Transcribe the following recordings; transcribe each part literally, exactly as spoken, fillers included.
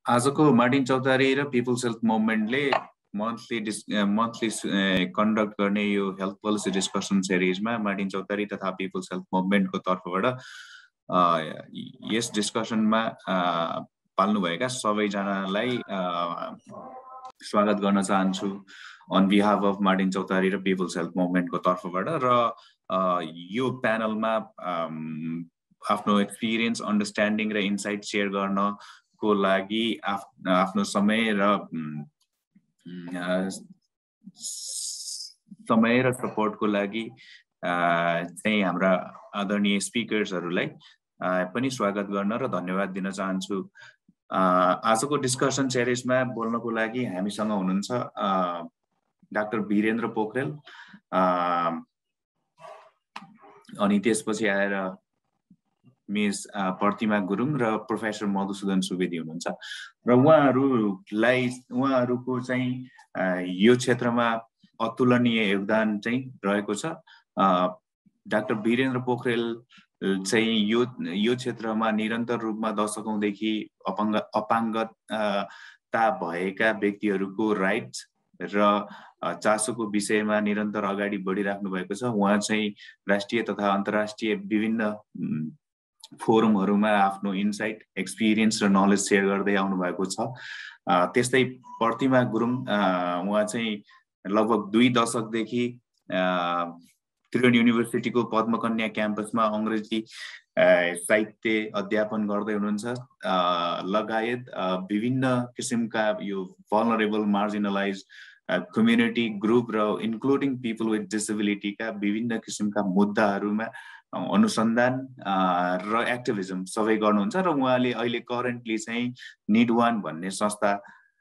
आजको मार्टिन चौतारी र people's health मुभमेन्टले मन्थली डिस मन्थली कन्डक्ट गर्ने यो हेल्थ पोलिसी डिस्कसन सिरिजमा मार्टिन चौतारी तथा पिपल्स हेल्थ मुभमेन्टको तर्फबाट यस डिस्कसनमा पाल्नुभएका सबैजनालाई स्वागत गर्न चाहन्छु on behalf of Martin Chautari र पिपल्स हेल्थ मुभमेन्टको तर्फबाट। र यो प्यानलमा आफ्नो एक्सपिरियन्स, अन्डरस्ट्यान्डिङ र इन्साइट सेयर गर्न को लागि आफ्नो समय र समय र सपोर्टको लागि चाहिँ हाम्रा आदरणीय स्पिकर्सहरूलाई पनि स्वागत गर्न र धन्यवाद दिन चाहन्छु। आजको डिस्कसन सिरिजमा बोल्नको लागि हामीसँग हुनुहुन्छ डाक्टर वीरेन्द्र पोखरेल, अनि त्यसपछि आएर मिस प्रतिमा गुरुङ र प्रोफेसर मधुसूदन सुवेदी हुनुहुन्छ। र उहाँहरूलाई उहाँहरूको चाहिँ यो क्षेत्रमा अतुलनीय योगदान चाहिँ रहेको छ। डाक्टर वीरेन्द्र पोखरेल चाहिँ यो यो क्षेत्रमा निरन्तर रूपमा दशकौंदेखि अपाङ्ग अपाङ्गता भएका व्यक्तिहरूको राइट्स र चासोको विषयमा निरन्तर अगाडि बढिराख्नु भएको छ। उहाँ चाहिँ राष्ट्रिय तथा अन्तर्राष्ट्रिय विभिन्न फोरमहरुमा आफ्नो इन्साइट, एक्सपिरियन्स र नलेज सेयर गर्दै आउनु भएको छ। त्यस्तै प्रतिमा गुरुङ, उहाँ चाहिँ लगभग दुई दशकदेखि त्रिभुवन युनिभर्सिटीको पद्मकन्या क्याम्पसमा अंग्रेजी साहित्य अध्यापन गर्दै हुनुहुन्छ, लगायत विभिन्न किसिमका यो भल्नरेबल, मार्जिनलाइज कम्युनिटी ग्रुप र इन्क्लुडिङ पिपल विथ डिसेबिलिटीका विभिन्न किसिमका मुद्दाहरूमा अनुसन्धान र एक्टिभिजम सबै गर्नुहुन्छ। र उहाँले अहिले करेन्टली चाहिँ निड वान भन्ने संस्था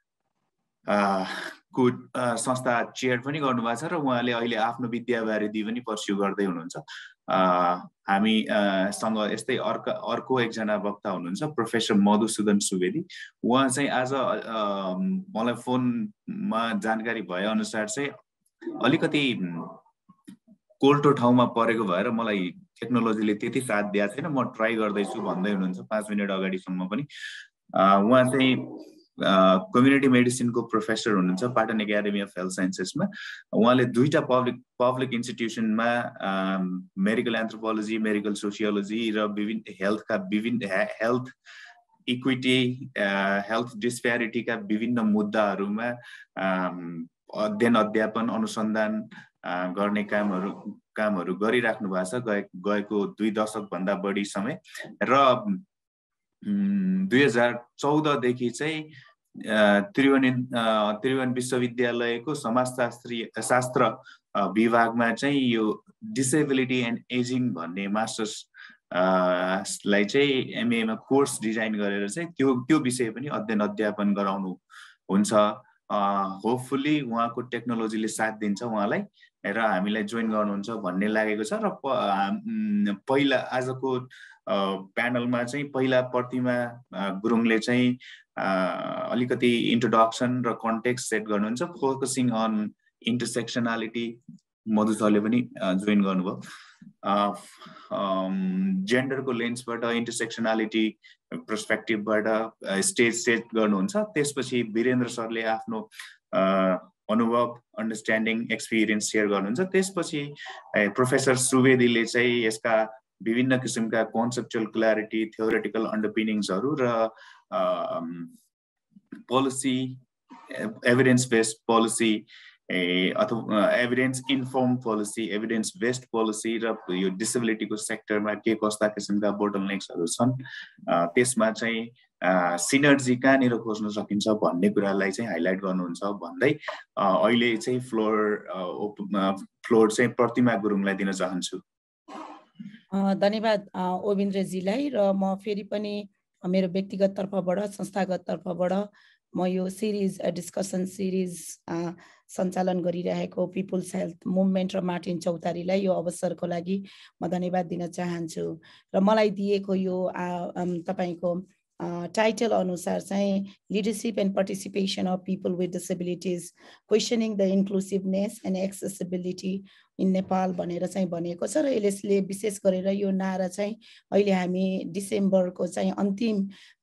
को संस्था चेयर पनि गर्नुभएको छ र उहाँले अहिले आफ्नो विद्यावारिधि पनि पर्स्यु गर्दै हुनुहुन्छ। हामी सँग यस्तै अर्को अर्को एकजना वक्ता हुनुहुन्छ प्रोफेसर मधुसूदन सुवेदी। उहाँ चाहिँ आज मलाई फोनमा जानकारी भए अनुसार चाहिँ अलिकति कोल्टो ठाउँमा परेको भएर मलाई टेक्नोलोजीले त्यति साथ दिएको छैन, म ट्राई गर्दैछु भन्दै हुनुहुन्छ पाँच मिनट अगाडिसम्म पनि। उहाँ चाहिँ कम्युनिटी मेडिसिनको प्रोफेसर हुनुहुन्छ पाटन एकाडेमी अफ हेल्थ साइन्सेसमा। उहाँले दुईटा पब्लिक पब्लिक इन्स्टिट्युसनमा मेडिकल एन्थ्रोपोलोजी, मेडिकल सोसियोलोजी र विभिन्न हेल्थका विभिन्न हेल्थ इक्विटी, हेल्थ डिस्प्यारिटीका विभिन्न मुद्दाहरूमा अध्ययन, अध्यापन, अनुसन्धान गर्ने कामहरू कामहरू गरिराख्नु भएको छ गए गएको दुई दशक भन्दा बढी समय। र दुई हजार चौधदेखि चाहिँ त्रिभुवन त्रिभुवन विश्वविद्यालयको समाजशास्त्री शास्त्र विभागमा चाहिँ यो डिसेबिलिटी एन्ड एजिङ भन्ने मास्टर्स लाई चाहिँ एमएमा कोर्स डिजाइन गरेर चाहिँ त्यो त्यो विषय पनि अध्ययन अध्यापन गराउनु हुन्छ। होपफुली उहाँको टेक्नोलोजीले साथ दिन्छ उहाँलाई र हामीलाई जोइन गर्नुहुन्छ भन्ने लागेको छ। र पहिला आजको प्यानलमा चाहिँ पहिला प्रतिमा गुरुङले चाहिँ अलिकति इन्ट्रोडक्सन र कन्टेक्स्ट सेट गर्नुहुन्छ, फोकसिङ अन इन्टरसेक्सनालिटी। मधु सरले पनि जोइन गर्नुभयो। जेन्डरको लेन्सबाट इन्टरसेक्सनालिटी पर्सपेक्टिभबाट स्टेज सेट गर्नुहुन्छ। त्यसपछि वीरेन्द्र सरले आफ्नो अनुभव, अन्डरस्ट्यान्डिङ, एक्सपिरियन्स सेयर गर्नुहुन्छ। त्यसपछि प्रोफेसर सुवेदीले चाहिँ यसका विभिन्न किसिमका कन्सेप्चुअल क्ल्यारिटी, थ्योरेटिकल अन्डरपिनिङ्सहरू र पोलिसी, एभिडेन्स बेस्ड पोलिसी अथवा evidence inform policy, evidence based policy र यो डिसेबिलिटीको सेक्टरमा के कस्ता किसिमका बोटलनेक्सहरू छन्, त्यसमा चाहिँ सिनर्जी कहाँनिर खोज्न सकिन्छ भन्ने कुरालाई चाहिँ हाइलाइट गर्नुहुन्छ भन्दै अहिले चाहिँ फ्लोर फ्लोर चाहिँ प्रतिमा गुरुङलाई दिन चाहन्छु। धन्यवाद ओबिन्द्रजीलाई। र म फेरि पनि मेरो व्यक्तिगत तर्फबाट, संस्थागत तर्फबाट म यो सिरिज डिस्कसन सिरिज सञ्चालन गरिरहेको पिपल्स हेल्थ मुभमेन्ट र मार्टिन चौतारीलाई यो अवसरको लागि म धन्यवाद दिन चाहन्छु। र मलाई दिएको यो तपाईँको टाइटल अनुसार चाहिँ leadership and participation of people with disabilities questioning the inclusiveness and accessibility in Nepal भनेर चाहिँ भनिएको छ र यसले विशेष गरेर यो नारा चाहिँ अहिले हामी डिसेम्बरको चाहिँ अन्तिम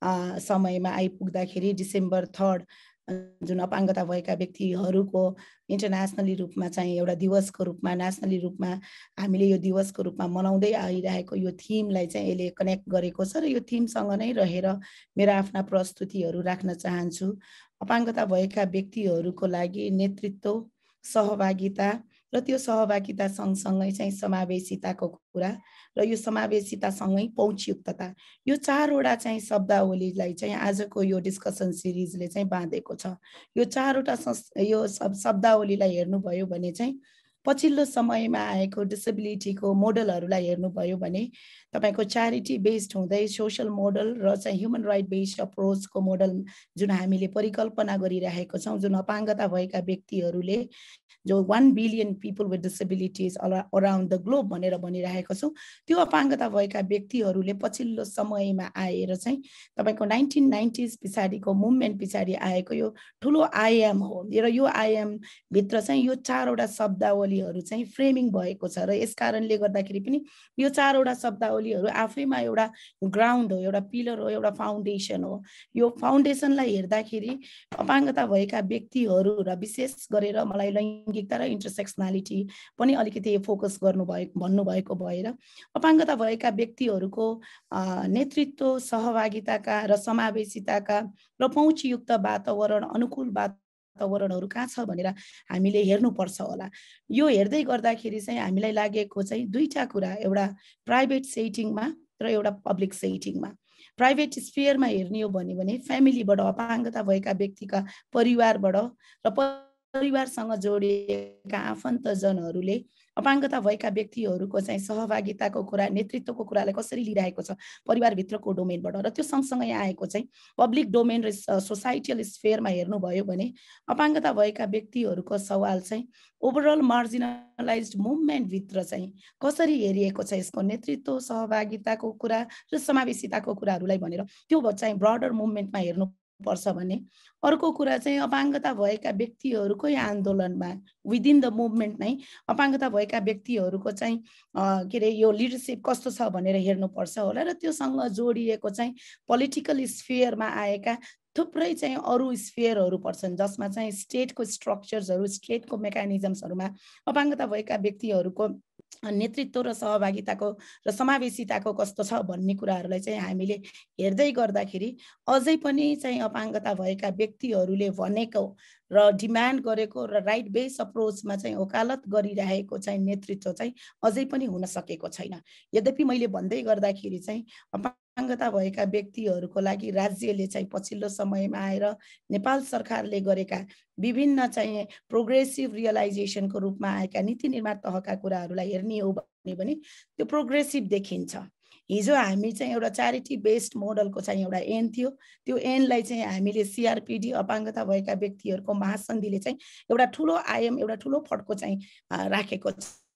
समयमा आइपुग्दाखेरि डिसेम्बर थर्ड जुन अपाङ्गता भएका व्यक्तिहरूको इन्टरनेसनली रूपमा चाहिँ एउटा दिवसको रूपमा नेसनली रूपमा हामीले यो दिवसको रूपमा मनाउँदै आइरहेको यो थिमलाई चाहिँ यसले कनेक्ट गरेको छ र यो थिमसँग नै रहेर मेरो आफ्ना प्रस्तुतिहरू राख्न चाहन्छु। अपाङ्गता भएका व्यक्तिहरूको लागि नेतृत्व, सहभागिता र त्यो सहभागिता सँगसँगै चाहिँ समावेशिताको कुरा र यो समावेशितासँगै पहुँचयुक्तता, यो चारवटा चाहिँ शब्दावलीलाई चाहिँ आजको यो डिस्कसन सिरिजले चाहिँ बाँधेको छ। यो चारवटा यो शब्दावलीलाई हेर्नुभयो भने चाहिँ पछिल्लो समयमा आएको डिसेबिलिटीको मोडलहरूलाई हेर्नुभयो भने तपाईको च्यारिटी बेस्ड हुँदै सोशल मोडल र चाहिँ ह्युमन राइट बेस्ड अप्रोचको मोडल जुन हामीले परिकल्पना गरिरहेको छौँ, जुन अपाङ्गता भएका व्यक्तिहरूले जो one billion people with disabilities around the globe भनेर भनिरहेको छौँ, त्यो अपाङ्गता भएका व्यक्तिहरूले पछिल्लो समयमा आएर चाहिँ तपाईको नाइन्टिन नाइन्टिज पछाडिको मुभमेन्ट पछाडि आएको यो ठुलो आयाम हो र यो आयाम भित्र चाहिँ यो चारवटा शब्दावलीहरू चाहिँ फ्रेमिङ भएको छ र यस कारणले गर्दाखेरि पनि यो चारवटा शब्दावलीहरू आफैमा एउटा ग्राउन्ड हो, एउटा पिलर हो, एउटा फाउन्डेसन हो। यो फाउन्डेसनलाई हेर्दाखेरि अपाङ्गता भएका व्यक्तिहरू र विशेष गरेर मलाई लैङ्गिकता र इन्टरसेक्सनालिटी पनि अलिकति फोकस गर्नुभएको भन्नुभएको भएर अपाङ्गता भएका व्यक्तिहरूको नेतृत्व, सहभागिताका र समावेशिताका र पहुँचयुक्त वातावरण, अनुकूल वातावरणहरू कहाँ छ भनेर हामीले हेर्नुपर्छ होला। यो हेर्दै गर्दाखेरि चाहिँ हामीलाई लागेको चाहिँ दुईटा कुरा, एउटा प्राइभेट सेटिङमा र एउटा पब्लिक सेटिङमा। प्राइभेट स्फियरमा हेर्ने हो भने फ्यामिलीबाट अपाङ्गता भएका व्यक्तिका परिवारबाट र परिवारसँग जोडिएका आफन्तजनहरूले अपाङ्गता भएका व्यक्तिहरूको चाहिँ सहभागिताको कुरा, नेतृत्वको कुरालाई कसरी लिइरहेको छ परिवारभित्रको डोमेनबाट, र त्यो सँगसँगै आएको चाहिँ पब्लिक डोमेन र सोसाइटियल स्फेयरमा हेर्नुभयो भने अपाङ्गता भएका व्यक्तिहरूको सवाल चाहिँ ओभरअल मार्जिनलाइज्ड मुभमेन्टभित्र चाहिँ कसरी हेरिएको छ, यसको नेतृत्व, सहभागिताको कुरा र समावेशिताको कुराहरूलाई भनेर त्यो चाहिँ ब्रडर मुभमेन्टमा हेर्नु पर्छ भने अर्को कुरा चाहिँ अपाङ्गता भएका व्यक्तिहरूकै आन्दोलनमा विदिन द मुभमेन्ट नै अपाङ्गता भएका व्यक्तिहरूको चाहिँ के अरे यो लिडरसिप कस्तो छ भनेर हेर्नुपर्छ होला र त्योसँग जोडिएको चाहिँ पोलिटिकल स्फियरमा आएका थुप्रै चाहिँ अरू स्फियरहरू पर्छन् जसमा चाहिँ स्टेटको स्ट्रक्चर्सहरू, स्टेटको मेकानिजम्सहरूमा अपाङ्गता भएका व्यक्तिहरूको नेतृत्व र सहभागिताको र समावेशिताको कस्तो छ भन्ने कुराहरूलाई चाहिँ हामीले हेर्दै गर्दाखेरि अझै पनि चाहिँ अपाङ्गता भएका व्यक्तिहरूले भनेको र डिमान्ड गरेको र राइट बेस अप्रोचमा चाहिँ वकालत गरिरहेको चाहिँ नेतृत्व चाहिँ अझै पनि हुन सकेको छैन। यद्यपि मैले भन्दै गर्दाखेरि चाहिँ अपाङ्गता भएका व्यक्तिहरूको लागि राज्यले चाहिँ पछिल्लो समयमा आएर नेपाल सरकारले गरेका विभिन्न चाहिँ प्रोग्रेसिभ रियलाइजेसनको रूपमा आएका नीति निर्माण तहका कुराहरूलाई हेर्ने हो भने त्यो प्रोग्रेसिभ देखिन्छ। हिजो हामी चाहिँ एउटा च्यारिटी बेस्ड मोडलको चाहिँ एउटा एन थियो, त्यो एनलाई चाहिँ हामीले सिआरपिडी अपाङ्गता भएका व्यक्तिहरूको महासन्धिले चाहिँ एउटा ठुलो आयाम, एउटा ठुलो फड्को चाहिँ राखेको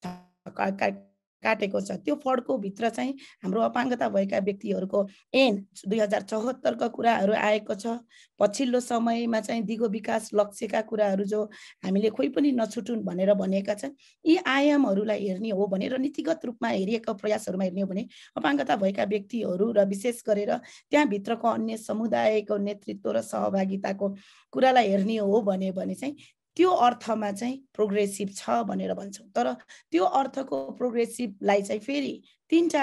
छ, काटेको छ। त्यो फड्को भित्र चाहिँ हाम्रो अपाङ्गता भएका व्यक्तिहरूको एन दुई हजार चौहत्तरका कुराहरू आएको छ। पछिल्लो समयमा चाहिँ दिगो विकास लक्ष्यका कुराहरू जो हामीले खोइ पनि नछुटुन् भनेर भनेका छन्। यी आयामहरूलाई हेर्ने हो भने र नीतिगत रूपमा हेरिएका प्रयासहरूमा हेर्ने हो भने अपाङ्गता भएका व्यक्तिहरू र विशेष गरेर त्यहाँभित्रको अन्य समुदायको नेतृत्व र सहभागिताको कुरालाई हेर्ने हो भने भने चाहिँ त्यो अर्थमा चाहिँ प्रोग्रेसिभ छ भनेर भन्छौँ। तर त्यो अर्थको प्रोग्रेसिभलाई चाहिँ फेरि तीनटा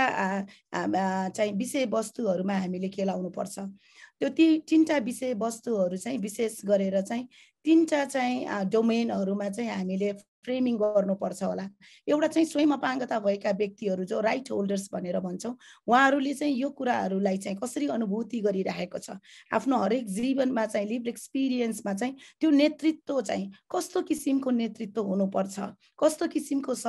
चाहिँ विषयवस्तुहरूमा हामीले केलाउनु पर्छ। त्यो ती तीनटा विषयवस्तुहरू चाहिँ विशेष गरेर चाहिँ तीनटा चाहिँ डोमेनहरूमा चाहिँ हामीले फ्रेमिङ गर्नुपर्छ होला। एउटा चाहिँ स्वयं अपाङ्गता भएका व्यक्तिहरू जो राइट होल्डर्स भनेर भन्छौँ, उहाँहरूले चाहिँ यो कुराहरूलाई चाहिँ कसरी अनुभूति गरिरहेको छ, आफ्नो हरेक जीवनमा चाहिँ लिभड एक्सपिरियन्समा चाहिँ त्यो नेतृत्व चाहिँ कस्तो किसिमको नेतृत्व हुनुपर्छ, कस्तो किसिमको सह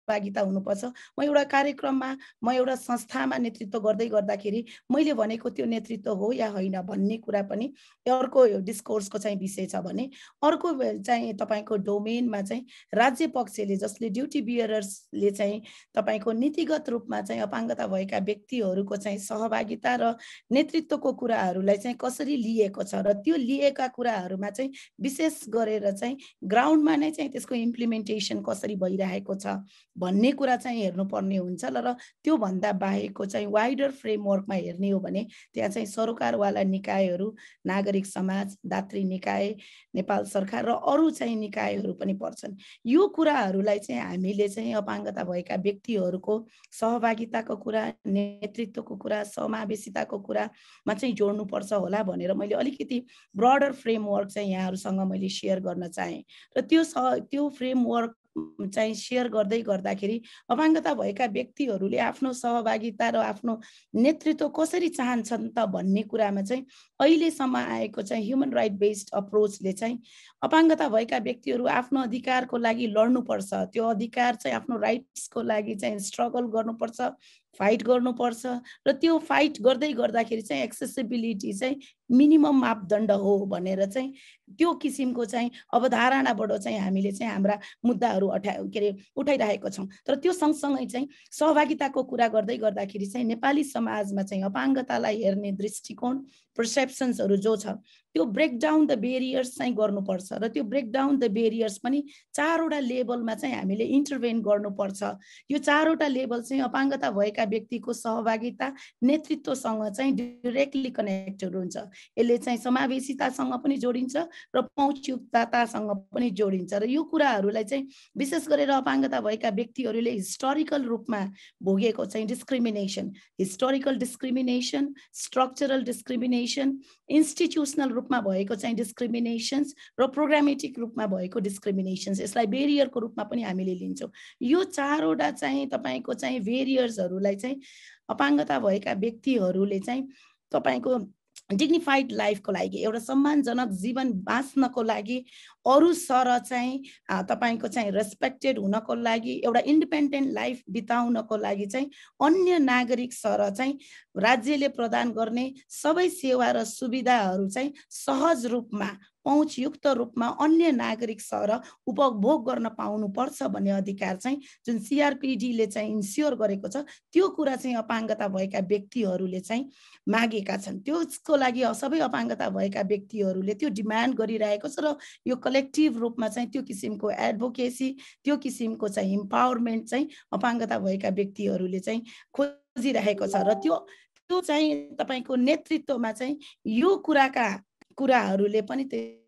सहभागिता हुनुपर्छ। म एउटा कार्यक्रममा म एउटा संस्थामा नेतृत्व गर्दै गर्दाखेरि मैले भनेको त्यो नेतृत्व हो या होइन भन्ने कुरा पनि अर्को डिस्कोर्सको चाहिँ विषय छ भने अर्को चाहिँ तपाईँको डोमेनमा चाहिँ राज्य पक्षले जसले ड्युटी बियरर्सले चाहिँ तपाईँको नीतिगत रूपमा चाहिँ अपाङ्गता भएका व्यक्तिहरूको चाहिँ सहभागिता र नेतृत्वको कुराहरूलाई चाहिँ कसरी लिएको छ र त्यो लिएका कुराहरूमा चाहिँ विशेष गरेर चाहिँ ग्राउन्डमा नै चाहिँ त्यसको इम्प्लिमेन्टेसन कसरी भइरहेको छ भन्ने कुरा चाहिँ हेर्नुपर्ने हुन्छ र त्यो भन्दा बाहेकको चाहिँ वाइडर फ्रेमवर्कमा हेर्ने हो भने त्यहाँ चाहिँ सरकारवाला निकायहरू, नागरिक समाज, दात्री निकाय, नेपाल सरकार र अरू चाहिँ निकायहरू पनि पर्छन्। यो कुराहरूलाई चाहिँ हामीले चाहिँ अपाङ्गता भएका व्यक्तिहरूको सहभागिताको कुरा, नेतृत्वको कुरा, समावेशिताको कुरामा चाहिँ जोड्नुपर्छ होला भनेर मैले अलिकति ब्रडर फ्रेमवर्क चाहिँ यहाँहरूसँग मैले सेयर गर्न चाहेँ र त्यो त्यो फ्रेमवर्क चाहिँ सेयर गर्दै गर्दाखेरि अपाङ्गता भएका व्यक्तिहरूले आफ्नो सहभागिता र आफ्नो नेतृत्व कसरी चाहन्छन् त भन्ने कुरामा चाहिँ अहिलेसम्म आएको चाहिँ ह्युमन राइट बेस्ड अप्रोचले चाहिँ अपाङ्गता भएका व्यक्तिहरू आफ्नो अधिकारको लागि लड्नुपर्छ, त्यो अधिकार चाहिँ आफ्नो राइट्सको लागि चाहिँ स्ट्रगल गर्नुपर्छ, फाइट गर्नुपर्छ र त्यो फाइट गर्दै गर्दाखेरि चाहिँ एक्सेसिबिलिटी चाहिँ मिनिमम मापदण्ड हो भनेर चाहिँ त्यो किसिमको चाहिँ अवधारणाबाट चाहिँ हामीले चाहिँ हाम्रा मुद्दाहरू अठा के अरे उठाइरहेको छौँ। तर त्यो सँगसँगै चाहिँ सहभागिताको कुरा गर्दै गर्दाखेरि चाहिँ नेपाली समाजमा चाहिँ अपाङ्गतालाई हेर्ने दृष्टिकोण, पर्सेप्सन्सहरू जो छ त्यो ब्रेक डाउन द बेरियर्स चाहिँ गर्नुपर्छ र त्यो ब्रेक डाउन द बेरियर्स पनि चारवटा लेभलमा चाहिँ हामीले इन्टरभेन गर्नुपर्छ। यो चारवटा लेभल चाहिँ अपाङ्गता भएका व्यक्तिको सहभागिता, नेतृत्वसँग चाहिँ डिरेक्टली कनेक्टेड हुन्छ। यसले चाहिँ समावेशितासँग पनि जोडिन्छ र पहुँचयुक्ततासँग पनि जोडिन्छ र यो कुराहरूलाई चाहिँ विशेष गरेर अपाङ्गता भएका व्यक्तिहरूले हिस्टोरिकल रूपमा भोगेको चाहिँ discrimination, historical discrimination, structural discrimination, institutional रूपमा भएको चाहिँ डिस्क्रिमिनेसन्स र प्रोग्रामेटिक रूपमा भएको डिस्क्रिमिनेसन्स, यसलाई बेरियरको रूपमा पनि हामीले लिन्छौँ। यो चारवटा चाहिँ तपाईँको चाहिँ बेरियर्सहरूलाई चाहिँ अपाङ्गता भएका व्यक्तिहरूले चाहिँ तपाईँको डिग्निफाइड लाइफको लागि, एउटा सम्मानजनक जीवन बाँच्नको लागि, अरू सर चाहिँ तपाईँको चाहिँ रेस्पेक्टेड हुनको लागि, एउटा इन्डिपेन्डेन्ट लाइफ बिताउनको लागि चाहिँ अन्य नागरिक सर चाहिँ राज्यले प्रदान गर्ने सबै सेवा र सुविधाहरू चाहिँ सहज रूपमा, पहुँचयुक्त रूपमा अन्य नागरिक सर उपभोग गर्न पाउनुपर्छ भन्ने अधिकार चाहिँ जुन सिआरपिडीले चाहिँ इन्स्योर गरेको छ त्यो कुरा चाहिँ अपाङ्गता भएका व्यक्तिहरूले चाहिँ मागेका छन्। त्यसको लागि सबै अपाङ्गता भएका व्यक्तिहरूले त्यो डिमान्ड गरिरहेको छ र यो कलेक्टिभ रूपमा चाहिँ त्यो किसिमको एडभोकेसी, त्यो किसिमको चाहिँ इम्पावरमेन्ट चाहिँ अपाङ्गता भएका व्यक्तिहरूले चाहिँ खोजिरहेको छ र त्यो त्यो चाहिँ तपाईँको नेतृत्वमा चाहिँ यो कुराका कुराहरूले पनि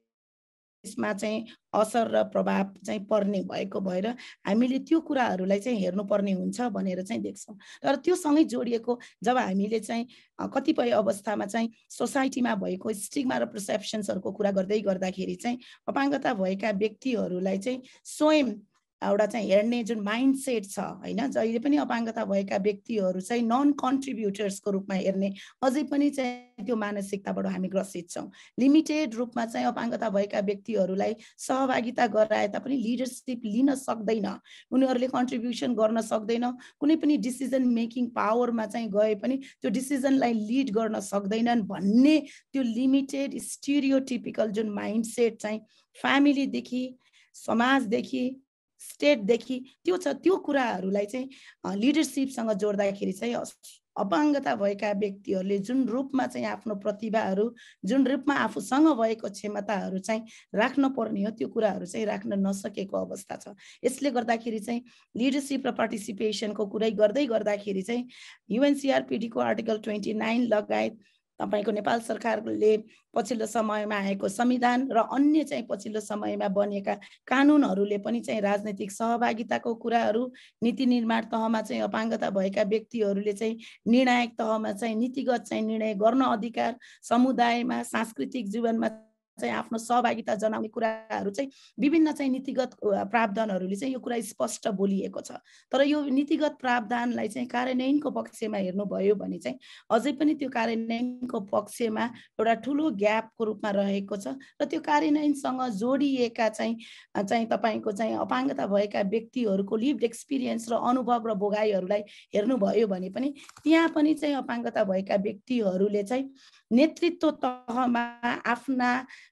त्यसमा चाहिँ असर र प्रभाव चाहिँ पर्ने भएको भएर हामीले त्यो कुराहरूलाई चाहिँ हेर्नुपर्ने हुन्छ भनेर चाहिँ देख्छौँ। तर त्यो सँगै जोडिएको जब हामीले चाहिँ कतिपय अवस्थामा चाहिँ सोसाइटीमा भएको स्टिग्मा र पर्सेप्सन्सहरूको कुरा गर्दै गर्दाखेरि चाहिँ अपाङ्गता भएका व्यक्तिहरूलाई चाहिँ स्वयं एउटा चाहिँ हेर्ने जुन माइन्डसेट छ होइन, जहिले पनि अपाङ्गता भएका व्यक्तिहरू चाहिँ नन कन्ट्रिब्युटर्सको रूपमा हेर्ने अझै पनि चाहिँ त्यो मानसिकताबाट हामी ग्रसित छौँ। लिमिटेड रूपमा चाहिँ अपाङ्गता भएका व्यक्तिहरूलाई सहभागिता गराए तापनि लिडरसिप लिन सक्दैन, उनीहरूले कन्ट्रिब्युसन गर्न सक्दैन, कुनै पनि डिसिजन मेकिङ पावरमा चाहिँ गए पनि त्यो डिसिजनलाई लिड गर्न सक्दैनन् भन्ने त्यो लिमिटेड स्टिरियोटिपिकल जुन माइन्डसेट चाहिँ फ्यामिलीदेखि, समाजदेखि, स्टेटदेखि त्यो छ, त्यो कुराहरूलाई चाहिँ लिडरसिपसँग जोड्दाखेरि चाहिँ अपाङ्गता भएका व्यक्तिहरूले जुन रूपमा चाहिँ आफ्नो प्रतिभाहरू, जुन रूपमा आफूसँग भएको क्षमताहरू चाहिँ राख्न पर्ने हो त्यो कुराहरू चाहिँ राख्न नसकेको अवस्था छ। यसले गर्दाखेरि चाहिँ लिडरसिप र पार्टिसिपेसनको कुरै गर्दै गर्दाखेरि चाहिँ युएनसिआरपिडीको आर्टिकल ट्वेन्टी नाइन लगायत तपाईको नेपाल सरकारले पछिल्लो समयमा आएको संविधान र अन्य चाहिँ पछिल्लो समयमा बनेका कानुनहरूले पनि चाहिँ राजनीतिक सहभागिताको कुराहरू, नीति निर्माण तहमा चाहिँ अपाङ्गता भएका व्यक्तिहरूले चाहिँ निर्णायक तहमा चाहिँ नीतिगत चाहिँ निर्णय गर्न अधिकार, समुदायमा सांस्कृतिक जीवनमा चाहिँ आफ्नो सहभागिता जनाउने कुराहरू चाहिँ विभिन्न चाहिँ नीतिगत प्रावधानहरूले चाहिँ यो कुरा स्पष्ट बोलिएको छ। तर यो नीतिगत प्रावधानलाई चाहिँ कार्यान्वयनको पक्षमा हेर्नुभयो भने चाहिँ अझै पनि त्यो कार्यान्वयनको पक्षमा एउटा ठुलो ग्यापको रूपमा रहेको छ र त्यो कार्यान्वयनसँग जोडिएका चाहिँ चाहिँ तपाईँको चाहिँ अपाङ्गता भएका व्यक्तिहरूको लिभड एक्सपिरियन्स र अनुभव र भोगाइहरूलाई हेर्नुभयो भने पनि त्यहाँ पनि चाहिँ अपाङ्गता भएका व्यक्तिहरूले चाहिँ नेतृत्व तहमा आफ्ना